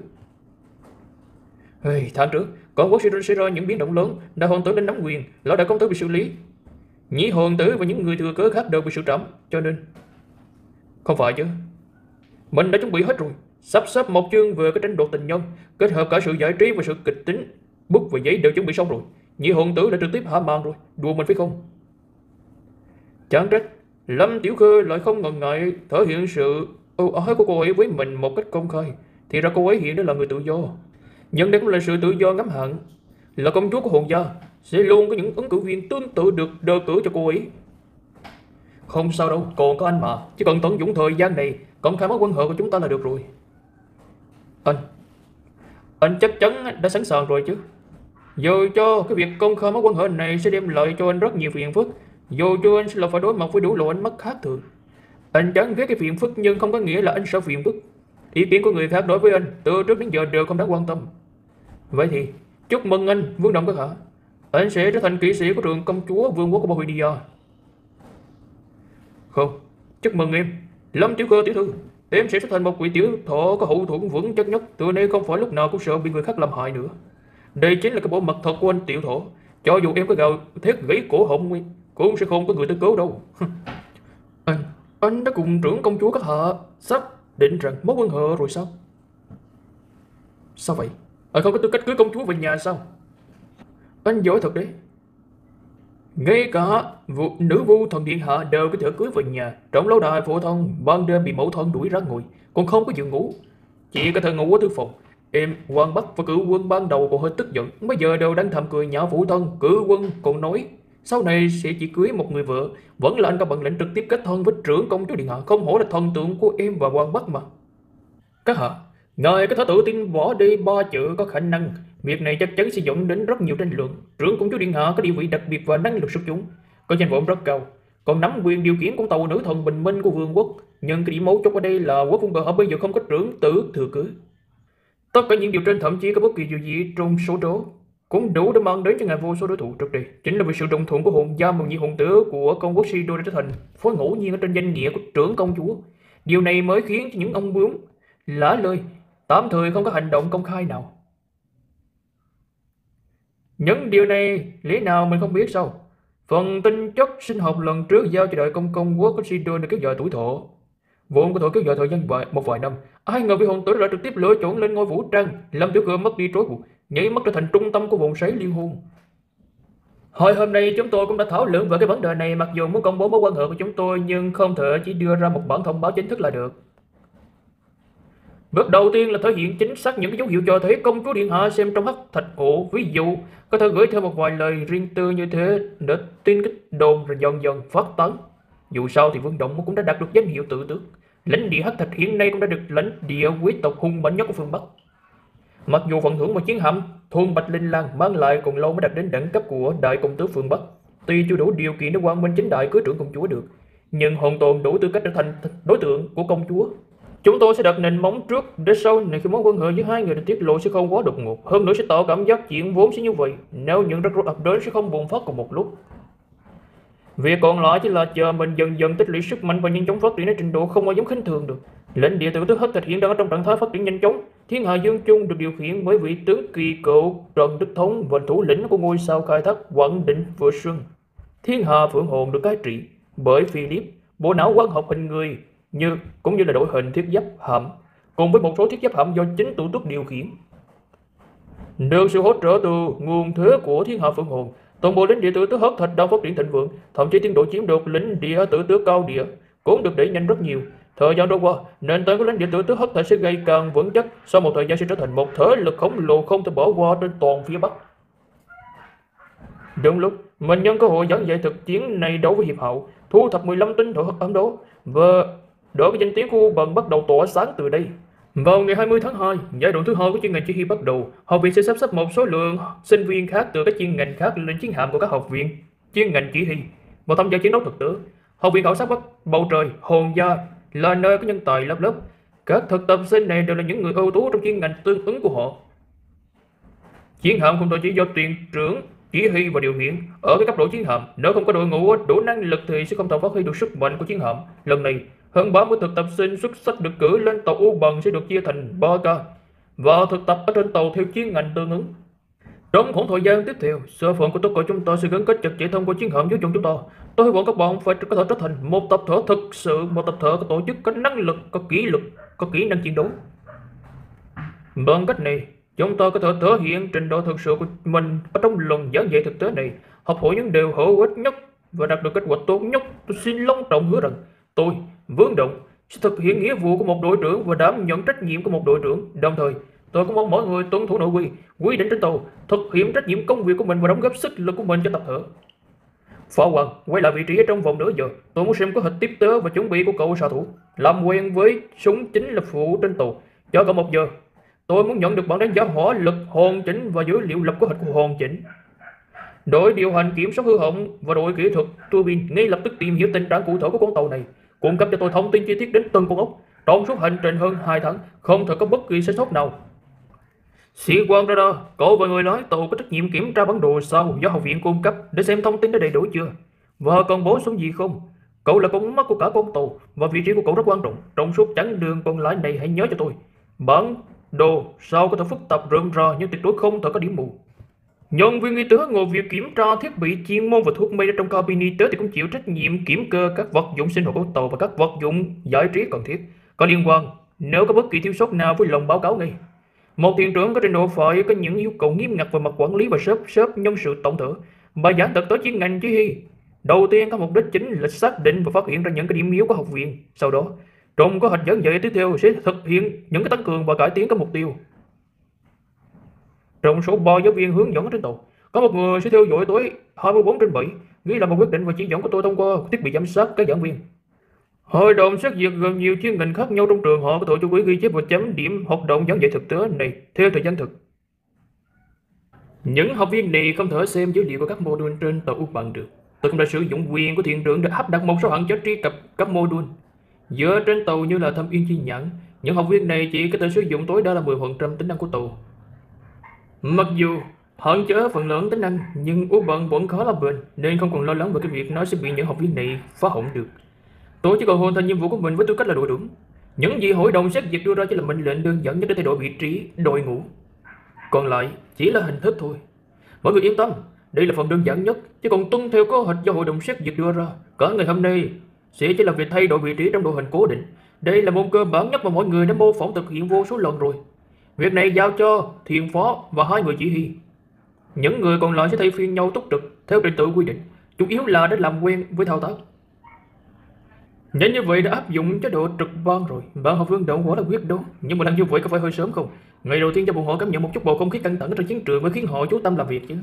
Hey, tháng trước, con quốc Sidon xảy ra những biến động lớn, đại hoàng tử lên nắm quyền, lão đại công tử bị xử lý, nhị hoàng tử và những người thừa kế khác đều bị xử trảm, cho nên không phải chứ? Mình đã chuẩn bị hết rồi, Sắp xếp một chương về cái tranh đoạt tình nhân, kết hợp cả sự giải trí và sự kịch tính. Bút và giấy đều chuẩn bị xong rồi. Nhị hoàng tử đã trực tiếp hạ màn rồi, đùa mình phải không? Chẳng trách Lâm Tiểu Khê lại không ngần ngại thể hiện sự ưu ái của cô ấy với mình một cách công khai. Thì ra cô ấy hiện đó là người tự do, nhưng đây cũng là sự tự do ngắn hạn. Là công chúa của Hồn gia, sẽ luôn có những ứng cử viên tương tự được đề cử cho cô ấy. Không sao đâu, còn có anh mà. Chỉ cần tận dụng thời gian này công khai mối quan hệ của chúng ta là được rồi. Anh Anh chắc chắn đã sẵn sàng rồi chứ? Dù cho cái việc công khai mối quan hệ này sẽ đem lại cho anh rất nhiều phiền phức, dù cho anh sẽ là phải đối mặt với đủ loại ánh mắt khác thường. Anh chẳng ghét cái phiền phức nhưng không có nghĩa là anh sợ phiền phức. Ý kiến của người khác đối với anh từ trước đến giờ đều không đáng quan tâm. Vậy thì chúc mừng anh, Vương Động các hạ. Anh sẽ trở thành kỵ sĩ của trường công chúa vương quốc của Bohemia. Không, chúc mừng em, Lâm Tiểu Cơ tiểu thư. Em sẽ trở thành một vị tiểu thọ có hậu thuẫn vững chắc nhất. Từ nay không phải lúc nào cũng sợ bị người khác làm hại nữa. Đây chính là cái bộ mặt thật của anh tiểu thọ. Cho dù em có gào thét gãy cổ họng cũng sẽ không có người tới cứu đâu. Anh, anh đã cùng trưởng công chúa các hạ xác định rằng mối quan hệ rồi sao? Sao vậy? Anh không có tư cách cưới công chúa về nhà sao? Anh giỏi thật đấy. Ngay cả vụ, nữ vu thần điện hạ đều có thể cưới về nhà. Trong lâu đài phổ thông, ban đêm bị mẫu thân đuổi ra ngồi, còn không có giường ngủ, chỉ có thể ngủ ở thư phòng. Em, Hoàng Bắc và cử quân ban đầu còn hơi tức giận, bây giờ đều đang thầm cười nhạo phụ thân. Cử quân còn nói sau này sẽ chỉ cưới một người vợ. Vẫn là anh có bằng lệnh trực tiếp kết thân với trưởng công chúa điện hạ, không hổ là thần tượng của em và Hoàng Bắc mà. Các hạ, ngài có thể tự tin bỏ đi ba chữ có khả năng. Việc này chắc chắn sẽ dẫn đến rất nhiều tranh luận. Trưởng công chúa điện hạ có địa vị đặc biệt và năng lực xuất chúng, có danh vọng rất cao, còn nắm quyền điều khiển con tàu nữ thần bình minh của vương quốc. Nhưng cái điểm mấu chốt ở đây là quốc vương bờ bây giờ không có trưởng tử thừa cưới. Tất cả những điều trên, thậm chí có bất kỳ điều gì trong số đó, cũng đủ để mang đến cho ngài vô số đối thủ trước đây. Chính là vì sự đồng thuận của hồn gia mà nhị hồn tử của công quốc Sido đã trở thành phối ngẫu nhiên ở trên danh nghĩa của trưởng công chúa. Điều này mới khiến cho những ông bướm lả lời tạm thời không có hành động công khai nào. Những điều này lý nào mình không biết sao? Phần tinh chất sinh học lần trước giao cho đại công công quốc của Sido để kéo dài tuổi thọ, vốn có thể kéo dài thời gian vài, một vài năm. Ai ngờ vị hồn tử đã trực tiếp lựa chọn lên ngôi vũ trang, làm Tiểu Cơ mất đi trói buộc, nhảy mất trở thành trung tâm của vòng xoáy liên hôn. Hồi hôm nay chúng tôi cũng đã thảo luận về cái vấn đề này. Mặc dù muốn công bố mối quan hệ của chúng tôi, nhưng không thể chỉ đưa ra một bản thông báo chính thức là được. Bước đầu tiên là thể hiện chính xác những cái dấu hiệu cho thấy công chúa điện hạ xem trong hắc thạch ổ. Ví dụ có thể gửi theo một vài lời riêng tư như thế để tin kích đồn rồi dần dần phát tán. Dù sao thì Vương Động cũng đã đạt được danh hiệu tự tước. Lãnh địa hắc thạch hiện nay cũng đã được lãnh địa quý tộc hung mạnh nhất của phương Bắc. Mặc dù phần thưởng mà chiến hạm thôn Bạch Linh Lan mang lại còn lâu mới đạt đến đẳng cấp của đại công tước phương Bắc, tuy chưa đủ điều kiện để quang minh chính đại cưới trưởng công chúa được, nhưng hoàn toàn đủ tư cách trở thành đối tượng của công chúa. Chúng tôi sẽ đặt nền móng trước để sau này khi mối quan hệ giữa hai người được tiết lộ sẽ không quá đột ngột, hơn nữa sẽ tạo cảm giác chuyện vốn sẽ như vậy, nếu những rắc rối ập đến sẽ không bùng phát cùng một lúc. Việc còn lại chỉ là chờ mình dần dần tích lũy sức mạnh và nhanh chóng phát triển đến trình độ không ai dám khinh thường được. Lãnh địa tự tước hắc thạch hiện đang ở trong trạng thái phát triển nhanh chóng. Thiên hạ dương chung được điều khiển bởi vị tướng kỳ cựu Trần Đức Thống và thủ lĩnh của ngôi sao khai thác Quảng Định Vừa Xuân. Thiên hạ Phượng Hồn được cai trị bởi Philip, bộ não quang học hình người như cũng như là đội hình thiết giáp hạm, cùng với một số thiết giáp hạm do chính tự tước điều khiển. Được sự hỗ trợ từ nguồn thuế của Thiên hạ Phượng Hồn, toàn bộ lãnh địa tự tước hắc thạch đang phát triển thịnh vượng, thậm chí tiến độ chiếm được lãnh địa tự tước cao địa cũng được đẩy nhanh rất nhiều. Thời gian trôi qua, nền tảng của lãnh địa tự tước hắc thạch sẽ ngày càng vững chắc, sau một thời gian sẽ trở thành một thế lực khổng lồ không thể bỏ qua trên toàn phía Bắc. Đúng lúc, mình nhân cơ hội giảng dạy thực chiến này đấu với Hiệp Hậu, thu thập mười lăm tinh thổ hắc ám đó, và đỡ cái danh tiếng của Bần bắt đầu tỏa sáng từ đây. Vào ngày hai mươi tháng hai, giai đoạn thứ hai của chuyên ngành chỉ huy bắt đầu. Học viện sẽ sắp xếp một số lượng sinh viên khác từ các chuyên ngành khác lên chiến hạm của các học viện chuyên ngành chỉ huy và tham gia chiến đấu thực tế. Học viện khảo sát Bắc bầu trời Hồn gia là nơi có nhân tài lớp lớp. Các thực tập sinh này đều là những người ưu tú trong chuyên ngành tương ứng của họ. Chiến hạm không tổ chỉ do tuyển trưởng chỉ huy và điều khiển. Ở cái cấp độ chiến hạm, nếu không có đội ngũ đủ năng lực thì sẽ không thể phát huy được sức mạnh của chiến hạm. Lần này, hơn ba mươi thực tập sinh xuất sắc được cử lên tàu U Bằng sẽ được chia thành ba ca và thực tập ở trên tàu theo chuyên ngành tương ứng. Trong khoảng thời gian tiếp theo, sở phận của tất cả chúng ta sẽ gắn kết chặt chẽ thông qua chiến hạm dưới chân chúng ta. Tôi hy vọng các bạn phải có thể trở thành một tập thể thực sự, một tập thể có tổ chức, có năng lực, có kỷ luật, có kỹ năng chiến đấu. Bằng cách này, chúng ta có thể thể hiện trình độ thực sự của mình ở trong lần giảng dạy thực tế này, học hỏi những điều hữu ích nhất và đạt được kết quả tốt nhất. Tôi xin long trọng hứa rằng tôi, Vương Động, sẽ thực hiện nghĩa vụ của một đội trưởng và đảm nhận trách nhiệm của một đội trưởng. Đồng thời, tôi cũng mong mọi người tuân thủ nội quy, quy định trên tàu, thực hiện trách nhiệm công việc của mình và đóng góp sức lực của mình cho tập thể. Phó Hoàng, quay lại vị trí ở trong vòng nửa giờ. Tôi muốn xem kế hoạch tiếp tế và chuẩn bị của cậu xạ thủ. Làm quen với súng chính là phụ trên tàu. Cho cậu một giờ. Tôi muốn nhận được bản đánh giá hỏa lực hoàn chỉnh và dữ liệu lập kế hoạch hoàn chỉnh. Đội điều hành kiểm soát hư hỏng và đội kỹ thuật turbine ngay lập tức tìm hiểu tình trạng cụ thể của con tàu này, cung cấp cho tôi thông tin chi tiết đến từng con ốc. Trong suốt hành trình hơn hai tháng, không thể có bất kỳ sai sót nào. Sĩ quan radar, cậu và người lái tàu có trách nhiệm kiểm tra bản đồ sao do học viện cung cấp để xem thông tin đã đầy đủ chưa, và còn bổ sung gì không. Cậu là con mắt của cả con tàu và vị trí của cậu rất quan trọng. Trong suốt chặng đường còn lại này, hãy nhớ cho tôi, bản đồ sao có thể phức tạp rườm rà nhưng tuyệt đối không thể có điểm mù. Nhân viên y tế ngồi việc kiểm tra thiết bị chuyên môn và thuốc mê trong cabin y tế thì cũng chịu trách nhiệm kiểm kê các vật dụng sinh hoạt của tàu và các vật dụng giải trí cần thiết có liên quan. Nếu có bất kỳ thiếu sót nào vui lòng báo cáo ngay. Một thuyền trưởng có trình độ phải có những yêu cầu nghiêm ngặt về mặt quản lý và sắp xếp nhân sự tổng thể. Bài giảng thực tế chuyên ngành chỉ huy. Đầu tiên có mục đích chính là xác định và phát hiện ra những cái điểm yếu của học viện. Sau đó, trong kế hoạch giảng dạy tiếp theo sẽ thực hiện những cái tăng cường và cải tiến các mục tiêu. Trong số ba giáo viên hướng dẫn trên tàu, có một người sẽ theo dõi tối hai mươi bốn trên bảy, ghi là một quyết định và chỉ dẫn của tôi thông qua thiết bị giám sát các giảng viên. Hội đồng xét duyệt gồm nhiều chuyên ngành khác nhau trong trường, họ có thể chú ý ghi chép và chấm điểm hoạt động giảng dạy thực tế này theo thời gian thực. Những học viên này không thể xem dữ liệu của các module trên tàu u bằng được. Tôi cũng đã sử dụng quyền của thuyền trưởng để áp đặt một số hạn chế truy cập các module. Dựa trên tàu như là thâm yên chi nhãn, những học viên này chỉ có thể sử dụng tối đa là mười phần trăm tính năng của tàu. Mặc dù hạn chế phần lớn tính năng, nhưng u bằng vẫn khá là bền, nên không còn lo lắng về cái việc nó sẽ bị những học viên này phá hỏng được. Tôi chỉ cần hoàn thành nhiệm vụ của mình với tư cách là đội trưởng. Những gì hội đồng xét duyệt đưa ra chỉ là mệnh lệnh đơn giản nhất để thay đổi vị trí đội ngũ, còn lại chỉ là hình thức thôi. Mọi người yên tâm, đây là phần đơn giản nhất, chứ còn tuân theo kế hoạch do hội đồng xét duyệt đưa ra. Cả ngày hôm nay sẽ chỉ là việc thay đổi vị trí trong đội hình cố định. Đây là môn cơ bản nhất mà mọi người đã mô phỏng thực hiện vô số lần rồi. Việc này giao cho thuyền phó và hai người chỉ huy. Những người còn lại sẽ thay phiên nhau túc trực theo trình tự quy định, chủ yếu là để làm quen với thao tác. Nhanh như vậy đã áp dụng chế độ trực ban rồi. Bạn học Vương Động quả là quyết đoán, nhưng mà làm như vậy có phải hơi sớm không? Ngày đầu tiên cho bọn họ cảm nhận một chút bầu không khí căng thẳng trong chiến trường mới khiến họ chú tâm làm việc chứ.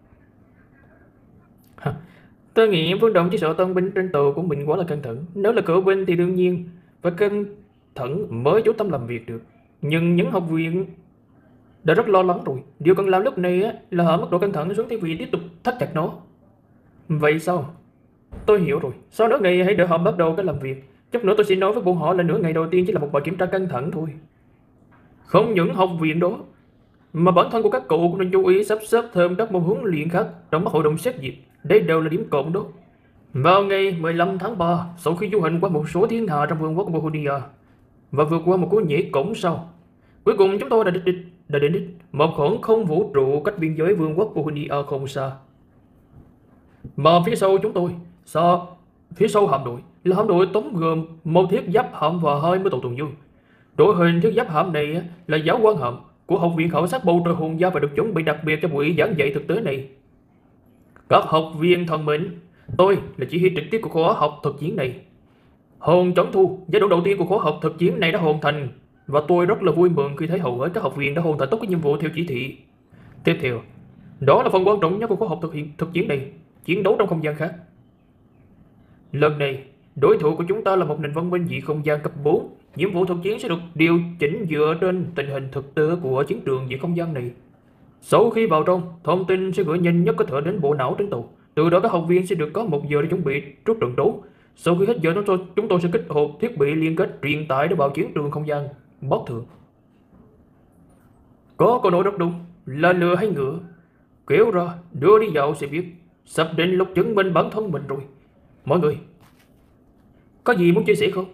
Hả? Tôi nghĩ Vương Động chỉ sợ tân binh trên tàu của mình quá là căng thẳng. Nếu là cựu binh thì đương nhiên phải căng thẳng mới chú tâm làm việc được. Nhưng những học viên đã rất lo lắng rồi. Điều cần làm lúc này á, là hạ mức độ căng thẳng xuống thay vì tiếp tục thắt chặt nó. Vậy sao? Tôi hiểu rồi. Sau đó ngày hãy đợi họ bắt đầu cái làm việc. Chút nữa tôi sẽ nói với bọn họ là nửa ngày đầu tiên chỉ là một bài kiểm tra căng thẳng thôi. Không những học viện đó, mà bản thân của các cậu cũng nên chú ý sắp xếp thêm các môn huấn luyện khác trong mắt hội đồng xét duyệt. Đây đều là điểm cộng đó. Vào ngày mười lăm tháng ba, sau khi du hành qua một số thiên hạ trong vương quốc Bohemia và vượt qua một cú nhảy cổng sau, cuối cùng chúng tôi đã đến đích, đã đến đích một khoảng không vũ trụ cách biên giới vương quốc Bohemia không xa. Mà phía sau chúng tôi, so phía sau hạm đội là hạm đội tống gồm một thiết giáp hạm và hai mươi tàu tuần du. Đội hình thiết giáp hạm này là giáo quan hạm của học viện khảo sát bầu trời hồn gia và được chuẩn bị đặc biệt cho buổi giảng dạy thực tế này. Các học viên thân mến, tôi là chỉ huy trực tiếp của khóa học thực chiến này. Hồn Trấn Thu, giai đoạn đầu tiên của khóa học thực chiến này đã hoàn thành, và tôi rất là vui mừng khi thấy hầu hết các học viên đã hoàn thành tốt cái nhiệm vụ theo chỉ thị. Tiếp theo, đó là phần quan trọng nhất của khóa học thực hiện thực chiến này, chiến đấu trong không gian khác. Lần này, đối thủ của chúng ta là một nền văn minh dị không gian cấp bốn. Nhiệm vụ thực chiến sẽ được điều chỉnh dựa trên tình hình thực tế của chiến trường dị không gian này. Sau khi vào trong, thông tin sẽ gửi nhanh nhất có thể đến bộ não trên tàu. Từ đó các học viên sẽ được có một giờ để chuẩn bị trước trận đấu. Sau khi hết giờ chúng tôi, chúng tôi sẽ kích hoạt thiết bị liên kết truyền tải để vào chiến trường không gian bất thường. Có câu nói rất đúng, là lừa hay ngựa, kéo ra đưa đi dạo sẽ biết. Sắp đến lúc chứng minh bản thân mình rồi. Mọi người có gì muốn chia sẻ không?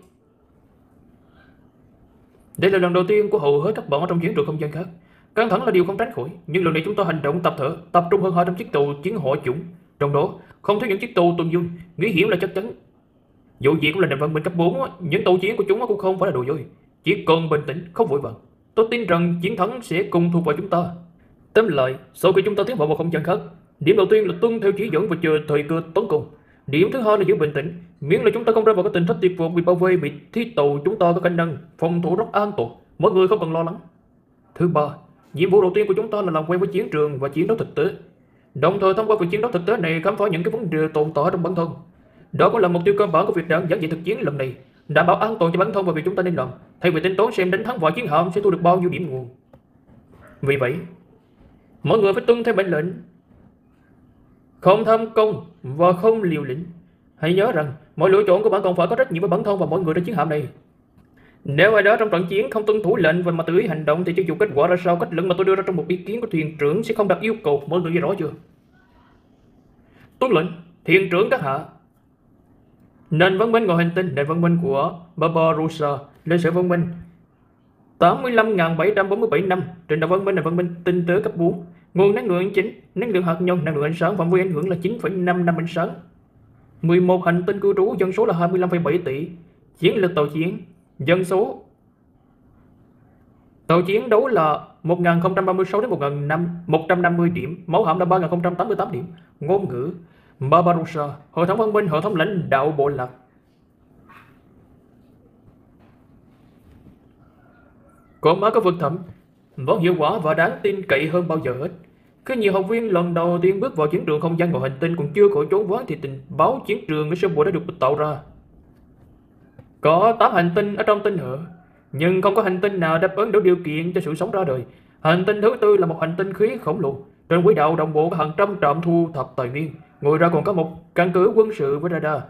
Đây là lần đầu tiên của hầu hết các bạn ở trong chiến trường không gian khác. Căng thẳng là điều không tránh khỏi, nhưng lần này chúng ta hành động tập thể, tập trung hơn hai trăm chiếc tàu chiến hỏa chủng. Trong đó không thiếu những chiếc tàu tuần du, nguy hiểm là chắc chắn. Dù gì cũng là nền văn minh cấp bốn, những tàu chiến của chúng cũng không phải là đồ dối. Chỉ cần bình tĩnh, không vội vàng. tôi tin rằng chiến thắng sẽ cùng thuộc về chúng ta. Tóm lại, sau khi chúng ta tiến vào một không gian khác, điểm đầu tiên là tuân theo chỉ dẫn và chờ thời cơ tấn công. Điểm thứ hai là giữ bình tĩnh, miễn là chúng ta không rơi vào cái tình thế tuyệt vọng bị bao vây, bị thi tù, chúng ta có khả năng phòng thủ rất an toàn, mọi người không cần lo lắng. Thứ ba, nhiệm vụ đầu tiên của chúng ta là làm quen với chiến trường và chiến đấu thực tế. Đồng thời thông qua việc chiến đấu thực tế này khám phá những cái vấn đề tồn tại trong bản thân. Đó cũng là mục tiêu cơ bản của việc giảng dạy thực chiến lần này, đảm bảo an toàn cho bản thân và việc chúng ta nên làm, thay vì tính toán xem đánh thắng vài chiến hạm sẽ thu được bao nhiêu điểm nguồn. Vì vậy, mọi người phải tuân theo mệnh lệnh, không tham công và không liều lĩnh. Hãy nhớ rằng mọi lựa chọn của bạn còn phải có trách nhiệm với bản thân và mọi người trên chiến hạm này. Nếu ai đó trong trận chiến không tuân thủ lệnh và mà tự ý hành động thì cho dù kết quả ra sao, cách lệnh mà tôi đưa ra trong một ý kiến của thuyền trưởng sẽ không đạt yêu cầu. Mọi người nghe rõ chưa? Tuân lệnh, thuyền trưởng các hạ. Nền văn minh ngoài hành tinh, nền văn minh của Barbarossa, lịch sử văn minh tám mươi lăm nghìn bảy trăm bốn mươi bảy năm, trình độ văn minh là văn minh tinh tế cấp bốn. Nguồn năng lượng chính, năng lượng hạt nhân, năng lượng ánh sáng, phạm vi ảnh hưởng là chín phẩy năm năm ánh sáng. mười một hành tinh cư trú, dân số là hai mươi lăm phẩy bảy tỷ. Chiến lược tàu chiến, dân số tàu chiến đấu là một nghìn không trăm ba mươi sáu đến một trăm năm mươi điểm, mẫu hạm là ba nghìn không trăm tám mươi tám điểm. Ngôn ngữ Barbarossa, hệ thống văn minh, hệ thống lãnh đạo bộ lạc. Còn má có vực thẳm vẫn hiệu quả và đáng tin cậy hơn bao giờ hết. Khi nhiều học viên lần đầu tiên bước vào chiến trường không gian ngoài hành tinh còn chưa khỏi chốn ván thì tình báo chiến trường ở sơ bộ đã được tạo ra. Có tám hành tinh ở trong tinh hệ, nhưng không có hành tinh nào đáp ứng đủ điều kiện cho sự sống ra đời. Hành tinh thứ tư là một hành tinh khí khổng lồ. Trên quỹ đạo đồng bộ có hàng trăm trạm thu thập tài nguyên. Ngoài ra còn có một căn cứ quân sự với radar,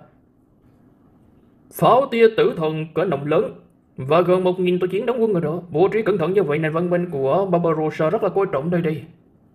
pháo tia tử thần cỡ nòng lớn và gần một nghìn tàu chiến đóng quân ở đó. Bố trí cẩn thận như vậy, nền văn minh của Barbarossa rất là coi trọng nơi đây.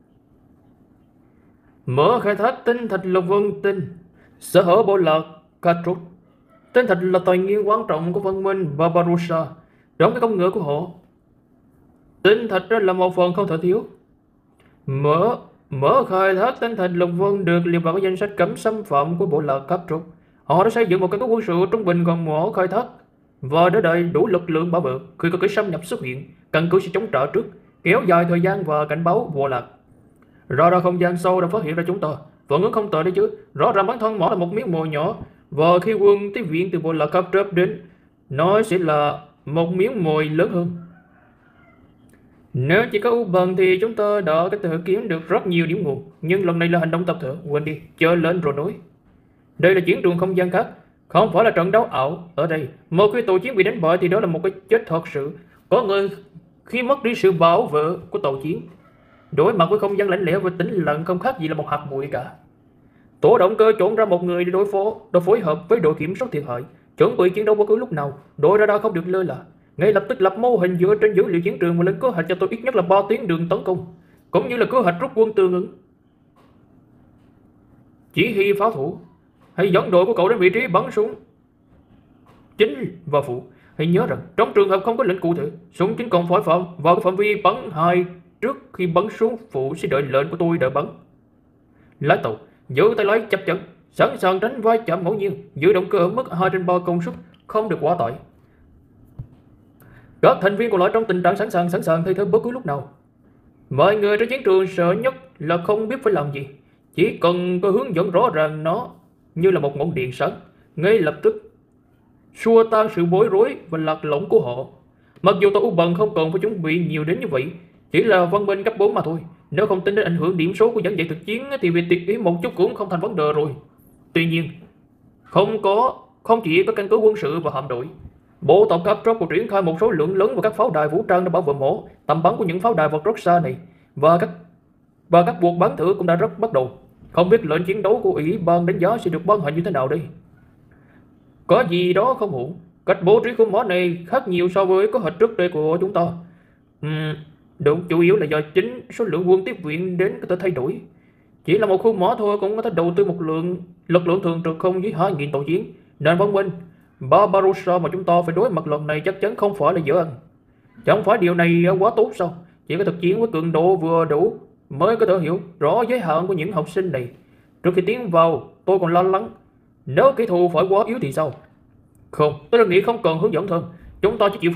Mở khai thác tinh thạch lục vân tinh, sở hữu bộ lạc Katrot. Tinh thạch là tài nguyên quan trọng của văn minh Barbarossa trong cái công nghệ của họ. Tinh thạch là một phần không thể thiếu. Mở mở khai thác tinh thạch lục vân được liệt vào cái danh sách cấm xâm phạm của bộ lạc Katrot. Họ đã xây dựng một căn cứ quân sự trung bình gần mỏ khai thác và đã đợi đủ lực lượng bảo vệ. Khi có kẻ xâm nhập xuất hiện, căn cứ sẽ chống trả trước, kéo dài thời gian và cảnh báo bộ lạc. Rõ ra không gian sâu đã phát hiện ra chúng ta. Phản ứng không tệ đấy chứ. Rõ ràng bản thân mỏ là một miếng mồi nhỏ, và khi quân tiếp viện từ bộ lạc Katrot đến, nó sẽ là một miếng mồi lớn hơn. Nếu chỉ có U bằng thì chúng ta đã có thể kiếm được rất nhiều điểm nguồn, nhưng lần này là hành động tập thể. Quên đi, chơi lên rồi nói. Đây là chiến trường không gian khác, không phải là trận đấu ảo. Ở đây, một khi tàu chiến bị đánh bại thì đó là một cái chết thật sự. Có người khi mất đi sự bảo vệ của tàu chiến, đối mặt với không gian lạnh lẽo và tĩnh lặng không khác gì là một hạt bụi cả. Tổ động cơ chọn ra một người để đối phó, để phối hợp với đội kiểm soát thiệt hại, chuẩn bị chiến đấu bất cứ lúc nào. Đội radar không được lơ là, ngay lập tức lập mô hình dựa trên dữ liệu chiến trường và lên kế hoạch cho tôi ít nhất là ba tuyến đường tấn công, cũng như là kế hoạch rút quân tương ứng. Chỉ huy pháo thủ, hãy dẫn đội của cậu đến vị trí bắn súng chính và phụ. Hãy nhớ rằng trong trường hợp không có lệnh cụ thể, súng chính còn phải phạm vào phạm vi bắn hai trước khi bắn súng phụ sẽ đợi lệnh của tôi đợi bắn. Lái tàu giữ tay lái chập chững, sẵn sàng tránh va chạm ngẫu nhiên, giữ động cơ ở mức hai trên ba công suất, không được quá tải. Các thành viên còn lại trong tình trạng sẵn sàng sẵn sàng thay thế bất cứ lúc nào. Mọi người trên chiến trường sợ nhất là không biết phải làm gì, chỉ cần có hướng dẫn rõ ràng, nó như là một ngọn điện sáng, ngay lập tức xua tan sự bối rối và lạc lõng của họ. Mặc dù tàu U bằng không cần phải chuẩn bị nhiều đến như vậy, chỉ là văn minh cấp bốn mà thôi. Nếu không tính đến ảnh hưởng điểm số của giảng dạy thực chiến thì việc tiết ý một chút cũng không thành vấn đề rồi. Tuy nhiên, không có không chỉ có căn cứ quân sự và hạm đội, bộ tộc Katrot còn triển khai một số lượng lớn và các pháo đài vũ trang để bảo vệ mỏ. Tầm bắn của những pháo đài vật rất xa này và các và các cuộc bắn thử cũng đã rất bắt đầu. Không biết lệnh chiến đấu của ủy ban đánh giá sẽ được ban hành như thế nào đây? Có gì đó không ổn. Cách bố trí của mỏ này khác nhiều so với kế hoạch trước đây của chúng ta. Uhm, đúng, chủ yếu là do chính số lượng quân tiếp viện đến có thể thay đổi. Chỉ là một khu mỏ thôi cũng có thể đầu tư một lượng lực lượng thường trực không dưới hai nghìn tàu chiến. Nên văn minh Barbarossa mà chúng ta phải đối mặt lần này chắc chắn không phải là dễ ăn. Chẳng phải điều này quá tốt sao? Chỉ có thực chiến với cường độ vừa đủ mới có thể hiểu rõ giới hạn của những học sinh này. Trước khi tiến vào, tôi còn lo lắng nếu kẻ thù phải quá yếu thì sao? Không, tôi nghĩ không cần hướng dẫn thêm. Chúng ta chỉ chịu phụ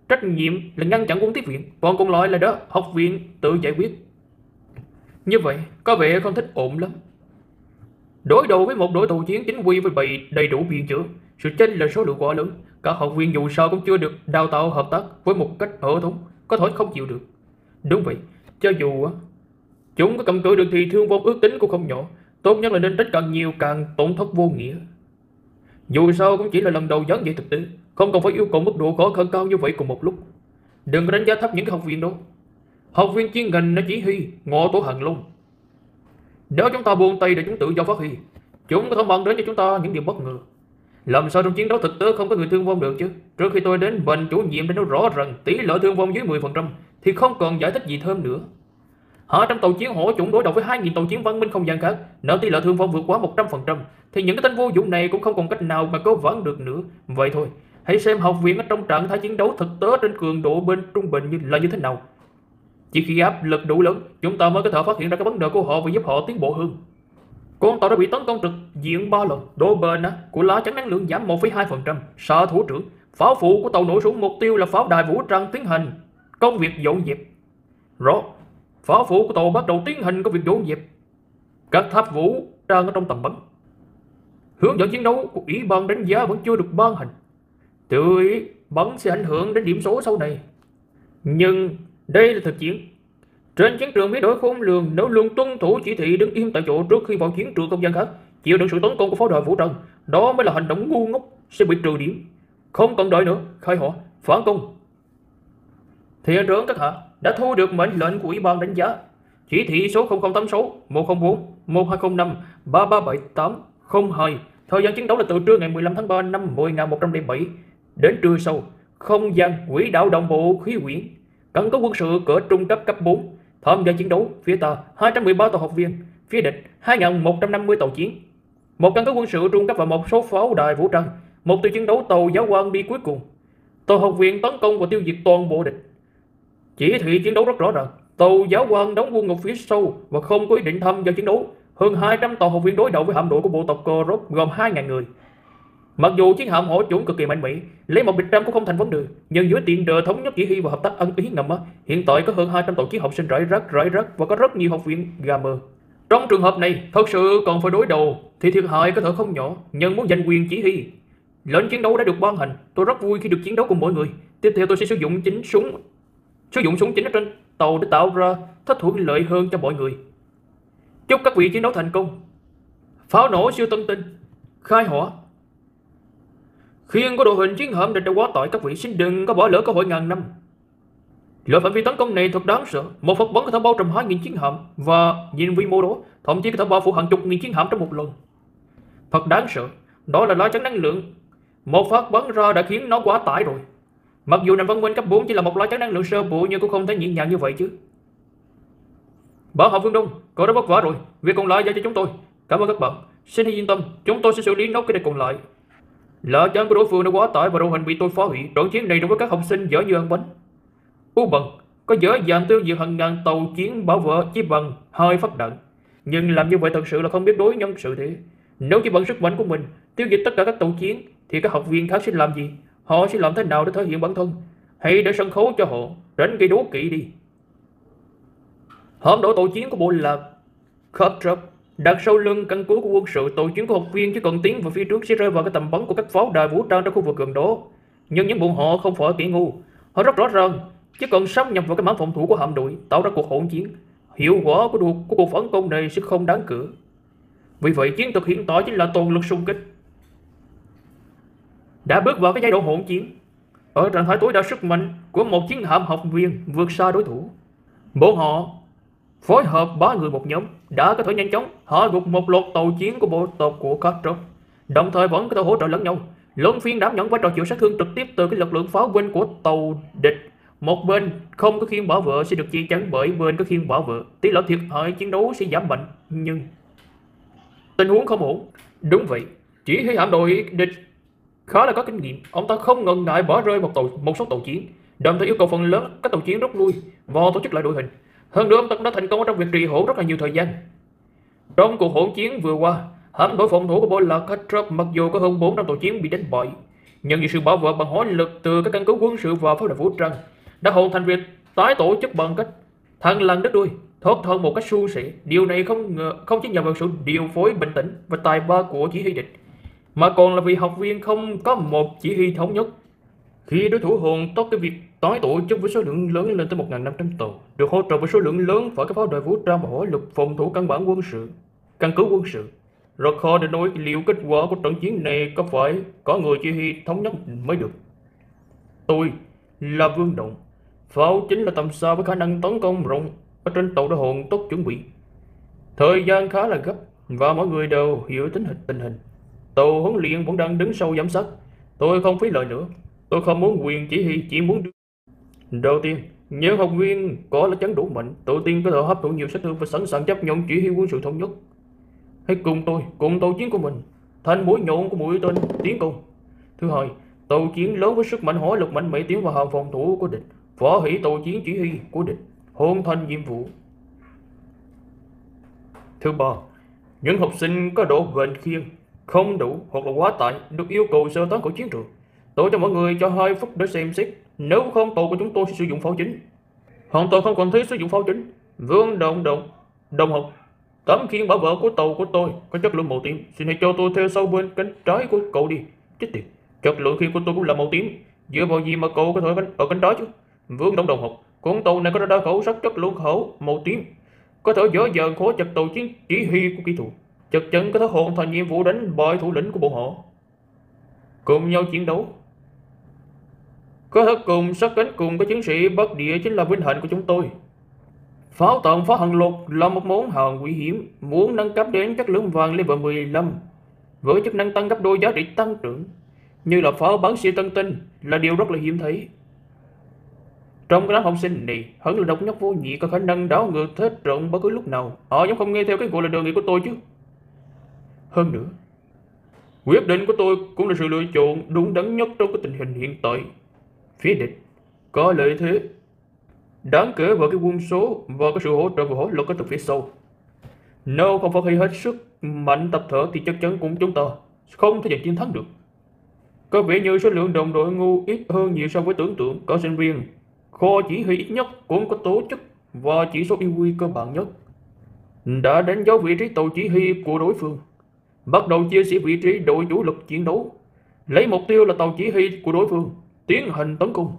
Trách nhiệm là ngăn chặn quân tiếp viện, còn còn lại là đó học viện tự giải quyết. Như vậy có vẻ không thích ổn lắm. Đối đầu với một đội tàu chiến chính quy với bày đầy đủ biên chữa, sự chênh là số lượng quá lớn, các học viên dù sao cũng chưa được đào tạo hợp tác với một cách hợp thống, có thể không chịu được. Đúng vậy, cho dù chúng có cầm cự được thì thương vong ước tính cũng không nhỏ, tốt nhất là nên tránh càng nhiều càng tổn thất vô nghĩa. Dù sao cũng chỉ là lần đầu giảng dạy thực tế, không cần phải yêu cầu mức độ khó khăn cao như vậy cùng một lúc. Đừng có đánh giá thấp những cái học viên đó. Học viên chuyên ngành nó chỉ huy ngọ tổ hàng long. Nếu chúng ta buông tay để chúng tự do phát huy, chúng có thể mang đến cho chúng ta những điều bất ngờ. Làm sao trong chiến đấu thực tế không có người thương vong được chứ? Trước khi tôi đến, bệnh chủ nhiệm đã nói rõ rằng tỷ lệ thương vong dưới mười phần trăm thì không cần giải thích gì thêm nữa. Hai trăm tàu chiến hổ chủng đối đầu với hai nghìn tàu chiến văn minh không gian khác, nếu tỷ lệ thương vong vượt quá một trăm phần trăm thì những cái tên vô dụng này cũng không còn cách nào mà cứu vãn được nữa. Vậy thôi, hãy xem học viện ở trong trạng thái chiến đấu thực tế trên cường độ bên trung bình như là như thế nào. Chỉ khi áp lực đủ lớn, chúng ta mới có thể phát hiện ra cái vấn đề của họ và giúp họ tiến bộ hơn. Con tàu đã bị tấn công trực diện ba lần, độ bền của lá chắn năng lượng giảm một phẩy hai phần trăm. Xạ thủ trưởng, pháo phụ của tàu nổ súng mục tiêu là pháo đài vũ trang tiến hành công việc dọn dẹp. Rõ, pháo phụ của tàu bắt đầu tiến hành công việc dọn dẹp. Các tháp vũ trang ở trong tầm bắn. Hướng dẫn chiến đấu của ủy ban đánh giá vẫn chưa được ban hành. Tự ý bắn sẽ ảnh hưởng đến điểm số sau này. Nhưng đây là thực chiến. Trên chiến trường biến đổi khôn lường, nếu luôn tuân thủ chỉ thị đứng im tại chỗ trước khi vào chiến trường không gian khác, chịu đựng sự tấn công của pháo đài vũ trang, đó mới là hành động ngu ngốc, sẽ bị trừ điểm. Không cần đợi nữa, khai hỏa, phản công. Thiện trưởng các hạ đã thu được mệnh lệnh của ủy ban đánh giá. Chỉ thị số không không tám sáu, một không bốn, một hai không năm, ba ba bảy tám, không hai. Thời gian chiến đấu là từ trưa ngày mười lăm tháng ba năm một nghìn một trăm lẻ bảy đến trưa sau. Không gian quỹ đạo đồng bộ khí quyển. Căn cứ quân sự cỡ trung cấp cấp bốn. Tham gia chiến đấu, phía ta hai trăm mười ba tàu học viên, phía địch hai nghìn một trăm năm mươi tàu chiến. Một căn cứ quân sự trung cấp và một số pháo đài vũ trang. Mục tiêu chiến đấu tàu giáo quan đi cuối cùng. Tàu học viện tấn công và tiêu diệt toàn bộ địch. Chỉ thị chiến đấu rất rõ ràng, tàu giáo quan đóng quân ở phía sau và không có ý định tham gia chiến đấu. Hơn hai trăm tàu học viên đối đầu với hạm đội của bộ tộc Korok gồm hai nghìn người. Mặc dù chiến hạm hổ chủng cực kỳ mạnh mẽ, lấy một địch trăm cũng không thành vấn đề, nhưng dưới tiền đề thống nhất chỉ huy và hợp tác ăn ý ngầm, hiện tại có hơn hai trăm tàu chiến học sinh rải rác rải rác và có rất nhiều học viên gamer. Trong trường hợp này, thật sự còn phải đối đầu thì thiệt hại có thể không nhỏ, nhưng muốn giành quyền chỉ huy. Lệnh chiến đấu đã được ban hành, tôi rất vui khi được chiến đấu cùng mọi người. Tiếp theo tôi sẽ sử dụng chính súng, sử dụng súng chính ở trên tàu để tạo ra thất thuận lợi hơn cho mọi người. Chúc các vị chiến đấu thành công. Pháo nổ siêu tân tinh, khai hỏa. Khiên của đội hình chiến hạm địch đã quá tải, các vị xin đừng có bỏ lỡ cơ hội ngàn năm. Loại phạm vi tấn công này thật đáng sợ. Một phát bắn có thể bao trùm hai nghìn chiến hạm và nhìn quy mô đó, thậm chí có thể bao phủ hàng chục nghìn chiến hạm trong một lần. Thật đáng sợ. Đó là lá chắn năng lượng. Một phát bắn ra đã khiến nó quá tải rồi. Mặc dù nền văn minh cấp bốn chỉ là một lá chắn năng lượng sơ bộ nhưng cũng không thể nhẹ nhàng như vậy chứ. Bạn học Vương Đông, cậu đã vất vả rồi, việc còn lại giao cho chúng tôi. Cảm ơn các bạn. Xin hãy yên tâm, chúng tôi sẽ xử lý nốt cái này còn lại. Lá chắn của đối phương đã quá tải và đội hình bị tôi phá hủy. Trận chiến này đối với các học sinh dở như ăn bánh. U bằng có dễ dàng tiêu diệt hàng ngàn tàu chiến bảo vệ chỉ bằng hai phát đạn, nhưng làm như vậy thật sự là không biết đối nhân sự thế. Nếu chỉ bằng sức mạnh của mình tiêu diệt tất cả các tàu chiến thì các học viên khác sẽ làm gì? Họ sẽ làm thế nào để thể hiện bản thân? Hãy để sân khấu cho họ, tránh gây đố kỵ đi. Hạm đội tàu chiến của bộ lạc Khoptrop đặt sau lưng căn cứ của quân sự. Tàu chiến của học viên chỉ cần tiến vào phía trước sẽ rơi vào cái tầm bắn của các pháo đài vũ trang trong khu vực gần đó. Nhưng những bọn họ không phải kẻ ngu, họ rất rõ ràng chỉ cần xâm nhập vào cái mảng phòng thủ của hạm đội, tạo ra cuộc hỗn chiến, hiệu quả của, cuộc, của cuộc phản công này sẽ không đáng kể. Vì vậy chiến thuật hiện tại chính là toàn lực xung kích. Đã bước vào cái giai đoạn hỗn chiến, ở trạng thái tối đa sức mạnh của một chiến hạm học viên vượt xa đối thủ. Bọn họ phối hợp ba người một nhóm đã có thể nhanh chóng hạ gục một loạt tàu chiến của bộ tộc của Khoptrop, đồng thời vẫn có thể hỗ trợ lẫn nhau, luân phiên đảm nhận vai trò chịu sát thương trực tiếp từ cái lực lượng pháo binh của tàu địch. Một bên không có khiên bảo vệ sẽ được che chắn bởi bên có khiên bảo vệ, tỷ lệ thiệt hại chiến đấu sẽ giảm mạnh. Nhưng tình huống không ổn. Đúng vậy, chỉ huy hạm đội địch khá là có kinh nghiệm, ông ta không ngần ngại bỏ rơi một tàu một số tàu chiến, đồng thời yêu cầu phần lớn các tàu chiến rút lui và tổ chức lại đội hình. Hơn nữa ông ta cũng đã thành công trong việc trì hoãn rất là nhiều thời gian. Trong cuộc hỗn chiến vừa qua, hạm đội phòng thủ của bộ lạc Khoptrop mặc dù có hơn bốn trăm tàu chiến bị đánh bại, Nhận được sự bảo vệ bằng hỏa lực từ các căn cứ quân sự và pháo đài vũ trang, đã hoàn thành việc tái tổ chức bằng cách thăng lần đất đuôi, thoát thân một cách suôn sẻ. Điều này không ngờ, không chỉ nhờ vào sự điều phối bình tĩnh và tài ba của chỉ huy địch, mà còn là vì học viên không có một chỉ huy thống nhất. Khi đối thủ hoàn tất cái việc tái tổ chức với số lượng lớn lên tới một nghìn năm trăm tàu, được hỗ trợ với số lượng lớn phải các pháo đài vũ trang và hỏa lực phòng thủ căn bản quân sự, căn cứ quân sự, rất khó để nói liệu kết quả của trận chiến này có phải có người chỉ huy thống nhất mới được. Tôi là Vương Động, pháo chính là tầm xa với khả năng tấn công rộng, ở trên tàu đã hoàn tất chuẩn bị. Thời gian khá là gấp và mọi người đều hiểu tính hình tình hình. Tàu huấn luyện vẫn đang đứng sau giám sát. Tôi không phí lời nữa. Tôi không muốn quyền chỉ huy, chỉ muốn. Đầu tiên, những học viên có lá chắn đủ mạnh, tự tin có thể hấp thụ nhiều sát thương và sẵn sàng chấp nhận chỉ huy quân sự thống nhất. Hãy cùng tôi, cùng tàu chiến của mình, thành mũi nhọn của mũi tên tiến công. Thứ hai, tàu chiến lớn với sức mạnh hỏa lực mạnh mẽ tiến vào hàng phòng thủ của địch, phá hủy tàu chiến chỉ huy của địch, hoàn thành nhiệm vụ. Thứ ba, những học sinh có độ bền khiên không đủ hoặc là quá tải được yêu cầu sơ tán khỏi chiến trường. Tôi cho mọi người cho hai phút để xem xét, nếu không tàu của chúng tôi sẽ sử dụng pháo chính. Hoàn toàn không cần thiết sử dụng pháo chính. Vương Động Động, đồng học, tấm khiên bảo vệ của tàu của tôi có chất lượng màu tím, xin hãy cho tôi theo sau bên cánh trái của cậu đi. Chết tiệt, chất lượng khiên của tôi cũng là màu tím, dựa vào gì mà cậu có thể ở cánh trái chứ? Vương Động đồng học, con tàu này có đa khẩu sắc chất lượng khẩu màu tím, có thể dễ dàng khóa chặt tàu chiến chỉ huy của kỹ thuật, chắc chắn có thể hoàn thành nhiệm vụ đánh bại thủ lĩnh của bọn họ. Cùng nhau chiến đấu, có thể cùng sát cánh cùng các chiến sĩ Bắc Địa chính là vinh hạnh của chúng tôi. Pháo tận phá hằng lục là một món hàng quý hiếm, muốn nâng cấp đến chất lượng vàng level mười lăm với chức năng tăng gấp đôi giá trị tăng trưởng, như là pháo bắn siêu tân tinh, là điều rất là hiếm thấy. Trong cái đám học sinh này, hắn là độc nhất vô nhị, có khả năng đảo ngược thế trận bất cứ lúc nào. Họ giống không nghe theo cái gọi là đề nghị của tôi chứ. Hơn nữa, quyết định của tôi cũng là sự lựa chọn đúng đắn nhất trong cái tình hình hiện tại. Phía địch có lợi thế đáng kể vào cái quân số và cái sự hỗ trợ và hỗ lực từ phía sau. Nếu không phát huy hết sức mạnh tập thể thì chắc chắn cũng chúng ta không thể giành chiến thắng được. Có vẻ như số lượng đồng đội ngu ít hơn nhiều so với tưởng tượng. Có sinh viên kho chỉ huy ít nhất cũng có tố chất và chỉ số i quy cơ bản nhất, đã đánh dấu vị trí tàu chỉ huy của đối phương, bắt đầu chia sẻ vị trí đội chủ lực chiến đấu, lấy mục tiêu là tàu chỉ huy của đối phương tiến hành tấn công.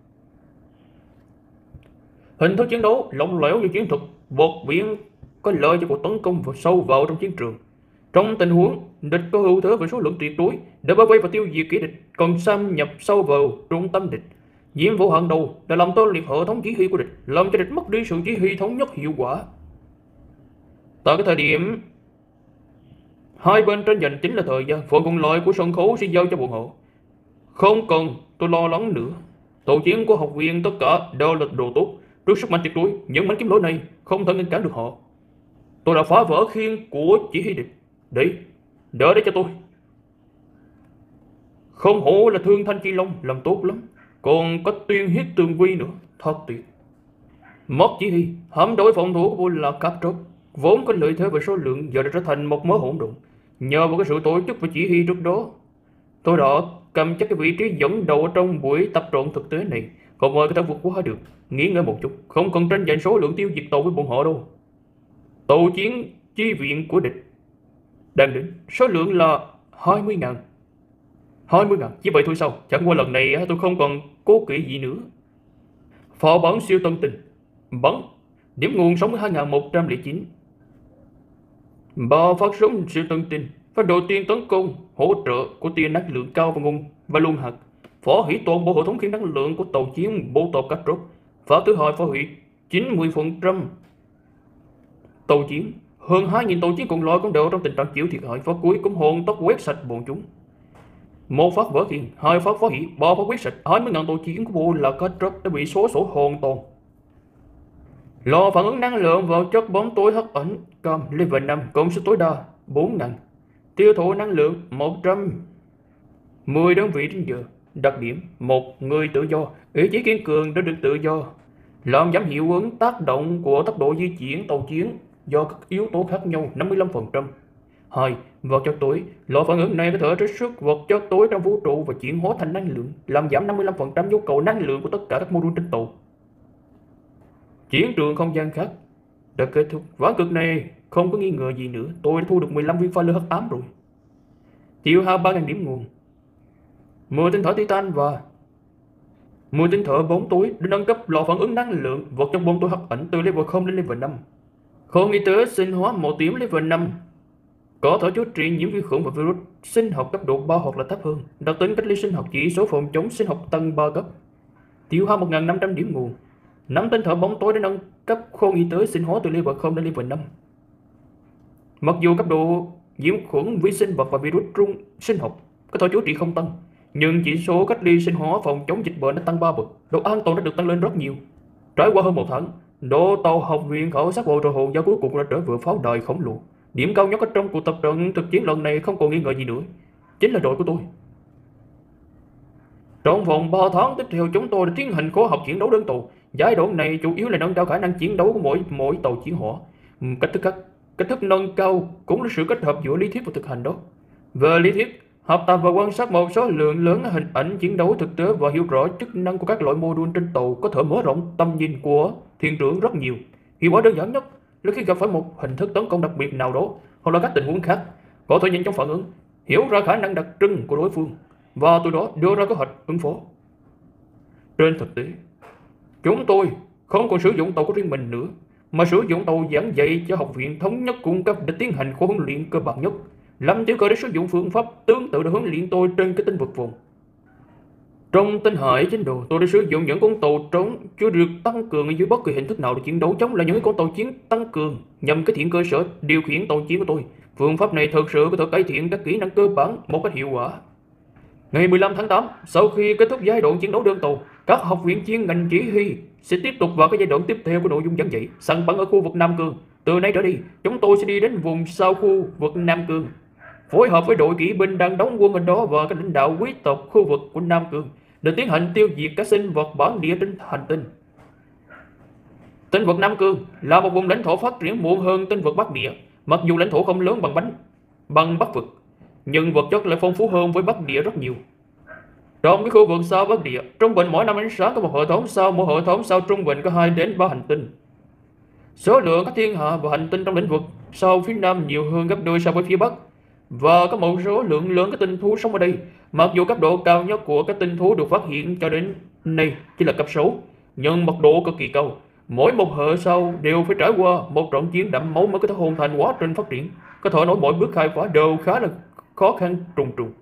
Hình thức chiến đấu lỏng lẻo như chiến thuật bột biển có lợi cho cuộc tấn công và sâu vào trong chiến trường. Trong tình huống địch có ưu thế về số lượng tuyệt đối để bao vây và tiêu diệt kẻ địch, còn xâm nhập sâu vào trung tâm địch, nhiệm vụ hàng đầu là làm tê liệt hệ thống chỉ huy của địch, làm cho địch mất đi sự chỉ huy thống nhất hiệu quả. Tại cái thời điểm hai bên tranh giành chính là thời gian, phần còn lại của sân khấu sẽ giao cho bọn họ. Không cần tôi lo lắng nữa. Tổ chiến của học viên tất cả đều là đồ tốt, trước sức mạnh tuyệt đối, những mảnh kiếm lỗi này không thể ngăn cản được họ. Tôi đã phá vỡ khiên của chỉ huy địch. Đấy, đỡ đấy cho tôi. Không hổ là Thương Thanh Chi Long, làm tốt lắm. Còn có tuyên huyết tường vi nữa, thật tuyệt. Mất chỉ huy, hãm đối phòng thủ của tôi là Castro, vốn có lợi thế về số lượng, giờ đã trở thành một mớ hỗn độn. Nhờ vào cái sự tổ chức và chỉ huy trước đó, tôi đã cầm chắc cái vị trí dẫn đầu trong buổi tập trận thực tế này. Không ai có thể vượt qua được. Nghỉ ngơi một chút, không cần tranh giành số lượng tiêu diệt tàu với bọn họ đâu. Tàu chiến chi viện của địch đang đến, số lượng là hai mươi ngàn. hai mươi ngàn, chỉ vậy thôi sao? Chẳng qua lần này tôi không còn cố kỵ gì nữa. Pháo bắn siêu tân tinh, bắn, điểm nguồn sáu mươi hai nghìn một trăm lẻ chín. Ba phát súng siêu tân tinh, phát đầu tiên tấn công, hỗ trợ của tia năng lượng cao và nguồn và luân hạt, phá hủy toàn bộ hệ thống khiến năng lượng của tàu chiến bộ tàu Castro. Phá thứ hai phá hủy chín mươi phần trăm tàu chiến. Hơn hai nghìn tàu chiến còn lại cũng đều trong tình trạng chịu thiệt hại. Phá cuối cũng hoàn tất quét sạch bọn chúng. Một phát vỡ khiên, hai phát phá hủy, ba phát quét sạch hai mươi nghìn tàu chiến của bộ là Castro đã bị xóa sổ hoàn toàn. Lò phản ứng năng lượng vào chất bóng tối hắc ảnh cam level năm, công suất tối đa bốn nghìn, tiêu thụ năng lượng một trăm mười đơn vị trên giờ. Đặc điểm: một người tự do, ý chí kiên cường để được tự do, làm giảm hiệu ứng tác động của tốc độ di chuyển tàu chiến do các yếu tố khác nhau năm mươi lăm phần trăm. Hai, Vật chất tối, loại phản ứng này có thể trích xuất vật chất tối trong vũ trụ và chuyển hóa thành năng lượng, làm giảm năm mươi lăm phần trăm nhu cầu năng lượng của tất cả các module trên tàu. Chiến trường không gian khác đã kết thúc. Ván cực này không có nghi ngờ gì nữa, tôi đã thu được mười lăm viên pha lê hắc ám rồi. Tiêu hao ba nghìn điểm nguồn. mười tinh thể titan và mười tinh thể bóng tối để nâng cấp lò phản ứng năng lượng vật trong bóng tối hấp ảnh từ level không lên level năm. Không y tế sinh hóa màu tím level năm có thể chữa trị nhiễm vi khuẩn và virus sinh học cấp độ ba hoặc là thấp hơn. Đặc tính cách ly sinh học chỉ số phòng chống sinh học tăng ba cấp. Tiêu hao một nghìn năm trăm điểm nguồn. năm tinh thể bóng tối để nâng cấp khôn y tế sinh hóa từ level không lên level năm. Mặc dù cấp độ nhiễm khuẩn vi sinh vật và virus trung sinh học có thể chữa trị không tăng, nhưng chỉ số cách ly sinh hóa phòng chống dịch bệnh đã tăng ba bậc, độ an toàn đã được tăng lên rất nhiều. Trải qua hơn một tháng, độ tàu học viện khảo sát bộ trò hồn giao cuối cùng đã trở về pháo đài khổng lồ. Điểm cao nhất ở trong cuộc tập trận thực chiến lần này không còn nghi ngờ gì nữa, chính là đội của tôi. Trong vòng ba tháng tiếp theo, chúng tôi đã tiến hành khóa học chiến đấu đơn tàu. Giai đoạn này chủ yếu là nâng cao khả năng chiến đấu của mỗi mỗi tàu chiến hỏa. Cách thức khác, cách thức nâng cao cũng là sự kết hợp giữa lý thuyết và thực hành đó. Về lý thuyết, học tập và quan sát một số lượng lớn hình ảnh chiến đấu thực tế và hiểu rõ chức năng của các loại module trên tàu có thể mở rộng tầm nhìn của thuyền trưởng rất nhiều. Hiệu quả đơn giản nhất là khi gặp phải một hình thức tấn công đặc biệt nào đó hoặc là các tình huống khác, có thể nhanh chóng phản ứng, hiểu ra khả năng đặc trưng của đối phương và từ đó đưa ra kế hoạch ứng phó. Trên thực tế, chúng tôi không còn sử dụng tàu của riêng mình nữa, mà sử dụng tàu giảng dạy cho học viện thống nhất cung cấp để tiến hành khóa huấn luyện cơ bản nhất. Lâm Tiểu Cơ đã sử dụng phương pháp tương tự để huấn luyện tôi trên cái tinh vực vùng. Trong tinh hải chiến đồ, tôi đã sử dụng những con tàu trống chưa được tăng cường ở dưới bất kỳ hình thức nào để chiến đấu chống lại những con tàu chiến tăng cường nhằm cải thiện cơ sở điều khiển tàu chiến của tôi. Phương pháp này thực sự có thể cải thiện các kỹ năng cơ bản một cách hiệu quả. Ngày mười lăm tháng tám, sau khi kết thúc giai đoạn chiến đấu đơn tàu, các học viện chuyên ngành chỉ huy sẽ tiếp tục vào cái giai đoạn tiếp theo của nội dung giảng dạy, săn bắn ở khu vực Nam Cương. Từ nay trở đi, chúng tôi sẽ đi đến vùng sau khu vực Nam Cương, phối hợp với đội kỵ binh đang đóng quân ở đó và các lãnh đạo quý tộc khu vực của Nam Cương để tiến hành tiêu diệt các sinh vật bản địa trên hành tinh. Tinh vực Nam Cương là một vùng lãnh thổ phát triển muộn hơn tinh vực Bắc Địa, mặc dù lãnh thổ không lớn bằng bánh bằng Bắc vực, nhưng vật chất lại phong phú hơn với Bắc Địa rất nhiều. Trong cái khu vực sao Bắc Địa, trung bình mỗi năm ánh sáng có một hệ thống sao, mỗi hệ thống sao trung bình có hai đến ba hành tinh. Số lượng các thiên hà và hành tinh trong lĩnh vực sao phía Nam nhiều hơn gấp đôi so với phía Bắc, và có một số lượng lớn các tinh thú sống ở đây. Mặc dù cấp độ cao nhất của các tinh thú được phát hiện cho đến nay chỉ là cấp sáu, nhưng mật độ cực kỳ cao. Mỗi một hệ sao đều phải trải qua một trận chiến đẫm máu mới có thể hoàn thành quá trình phát triển. Có thể nói mỗi bước khai phá đều khá là khó khăn trùng trùng.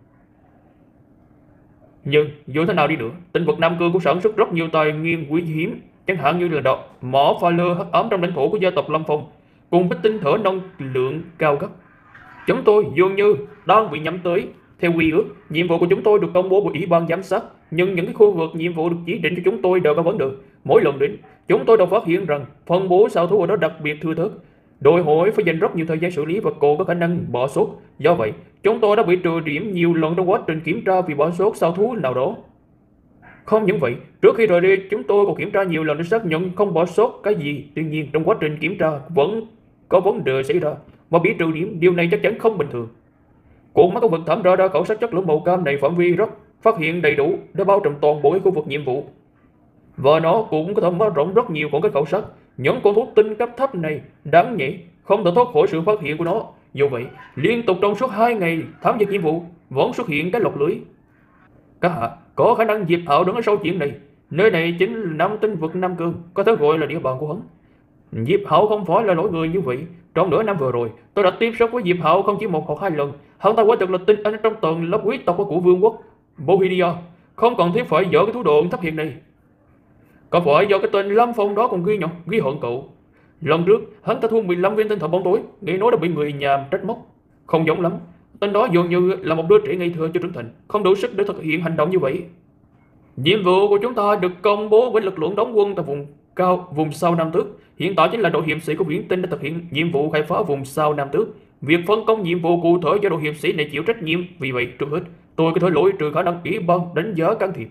Nhưng dù thế nào đi nữa, tinh vực Nam Cương cũng sản xuất rất nhiều tài nguyên quý hiếm, chẳng hạn như là đọt mỏ pha lơ hắc ám trong lãnh thổ của gia tộc Lâm Phong, cùng với tinh thể năng lượng cao cấp. Chúng tôi dường như đang bị nhắm tới. Theo quy ước, nhiệm vụ của chúng tôi được công bố bởi Ủy ban giám sát, nhưng những cái khu vực nhiệm vụ được chỉ định cho chúng tôi đều có vấn đề. Mỗi lần đến, chúng tôi đều phát hiện rằng phân bố sao thú ở đó đặc biệt thưa thớt, đòi hỏi phải dành rất nhiều thời gian xử lý và còn có khả năng bỏ sót. Do vậy, chúng tôi đã bị trừ điểm nhiều lần trong quá trình kiểm tra vì bỏ sót sao thú nào đó. Không những vậy, trước khi rời đi, chúng tôi còn kiểm tra nhiều lần để xác nhận không bỏ sót cái gì. Tuy nhiên, trong quá trình kiểm tra vẫn có vấn đề xảy ra và bị trừ điểm. Điều này chắc chắn không bình thường. Cuộn mắt của vật thẩm radar khảo sát chất lượng màu cam này phạm vi rất phát hiện đầy đủ để bao trùm toàn bộ khu vực nhiệm vụ, và nó cũng có thể mở rộng rất nhiều khoảng cách khảo sát. Những con thú tinh cấp thấp này đáng nhẽ không thể thoát khỏi sự phát hiện của nó. Dù vậy, liên tục trong suốt hai ngày thám dịch nhiệm vụ vẫn xuất hiện cái lọc lưới. Các hạ, có khả năng Diệp Hạo đứng ở sau chuyện này. Nơi này chính là Nam tinh vực Nam Cương, có thể gọi là địa bàn của hắn. Diệp Hạo không phải là lỗi người như vậy. Trong nửa năm vừa rồi, tôi đã tiếp xúc với Diệp Hạo không chỉ một hoặc hai lần. Hắn ta quả thực là tinh anh trong tầng lớp quý tộc của vương quốc Bohemia, không cần thiết phải dở cái thú độ thấp hiện này. Có phải do cái tên Lâm Phong đó còn ghi nhọc ghi hận cậu? Lần trước hắn ta thu mười lăm viên tinh thần bóng tối, nghe nói đã bị người nhà trách móc. Không giống lắm, tên đó dường như là một đứa trẻ ngây thơ chưa trưởng thành, không đủ sức để thực hiện hành động như vậy. Nhiệm vụ của chúng ta được công bố với lực lượng đóng quân tại vùng cao vùng sau Nam Tước. Hiện tại chính là đội hiệp sĩ của Viễn Tinh đã thực hiện nhiệm vụ khai phá vùng sau Nam Tước. Việc phân công nhiệm vụ cụ thể cho đội hiệp sĩ này chịu trách nhiệm. Vì vậy, trước hết, tôi có thể lỗi trừ khả năng ủy ban đánh giá can thiệp.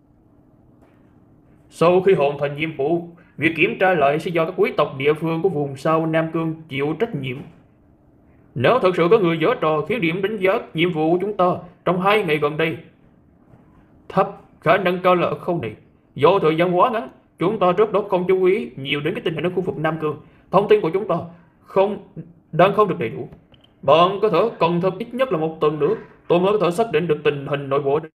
Sau khi hoàn thành nhiệm vụ, việc kiểm tra lại sẽ do các quý tộc địa phương của vùng sau Nam Cương chịu trách nhiệm. Nếu thật sự có người giở trò khiến điểm đánh giá nhiệm vụ của chúng ta trong hai ngày gần đây thấp, khả năng cao là không này. Do thời gian quá ngắn, chúng ta trước đó không chú ý nhiều đến cái tình hình ở khu vực Nam Cương. Thông tin của chúng ta không đang không được đầy đủ. Bạn có thể cần thêm ít nhất là một tuần nữa, tôi mới có thể xác định được tình hình nội bộ.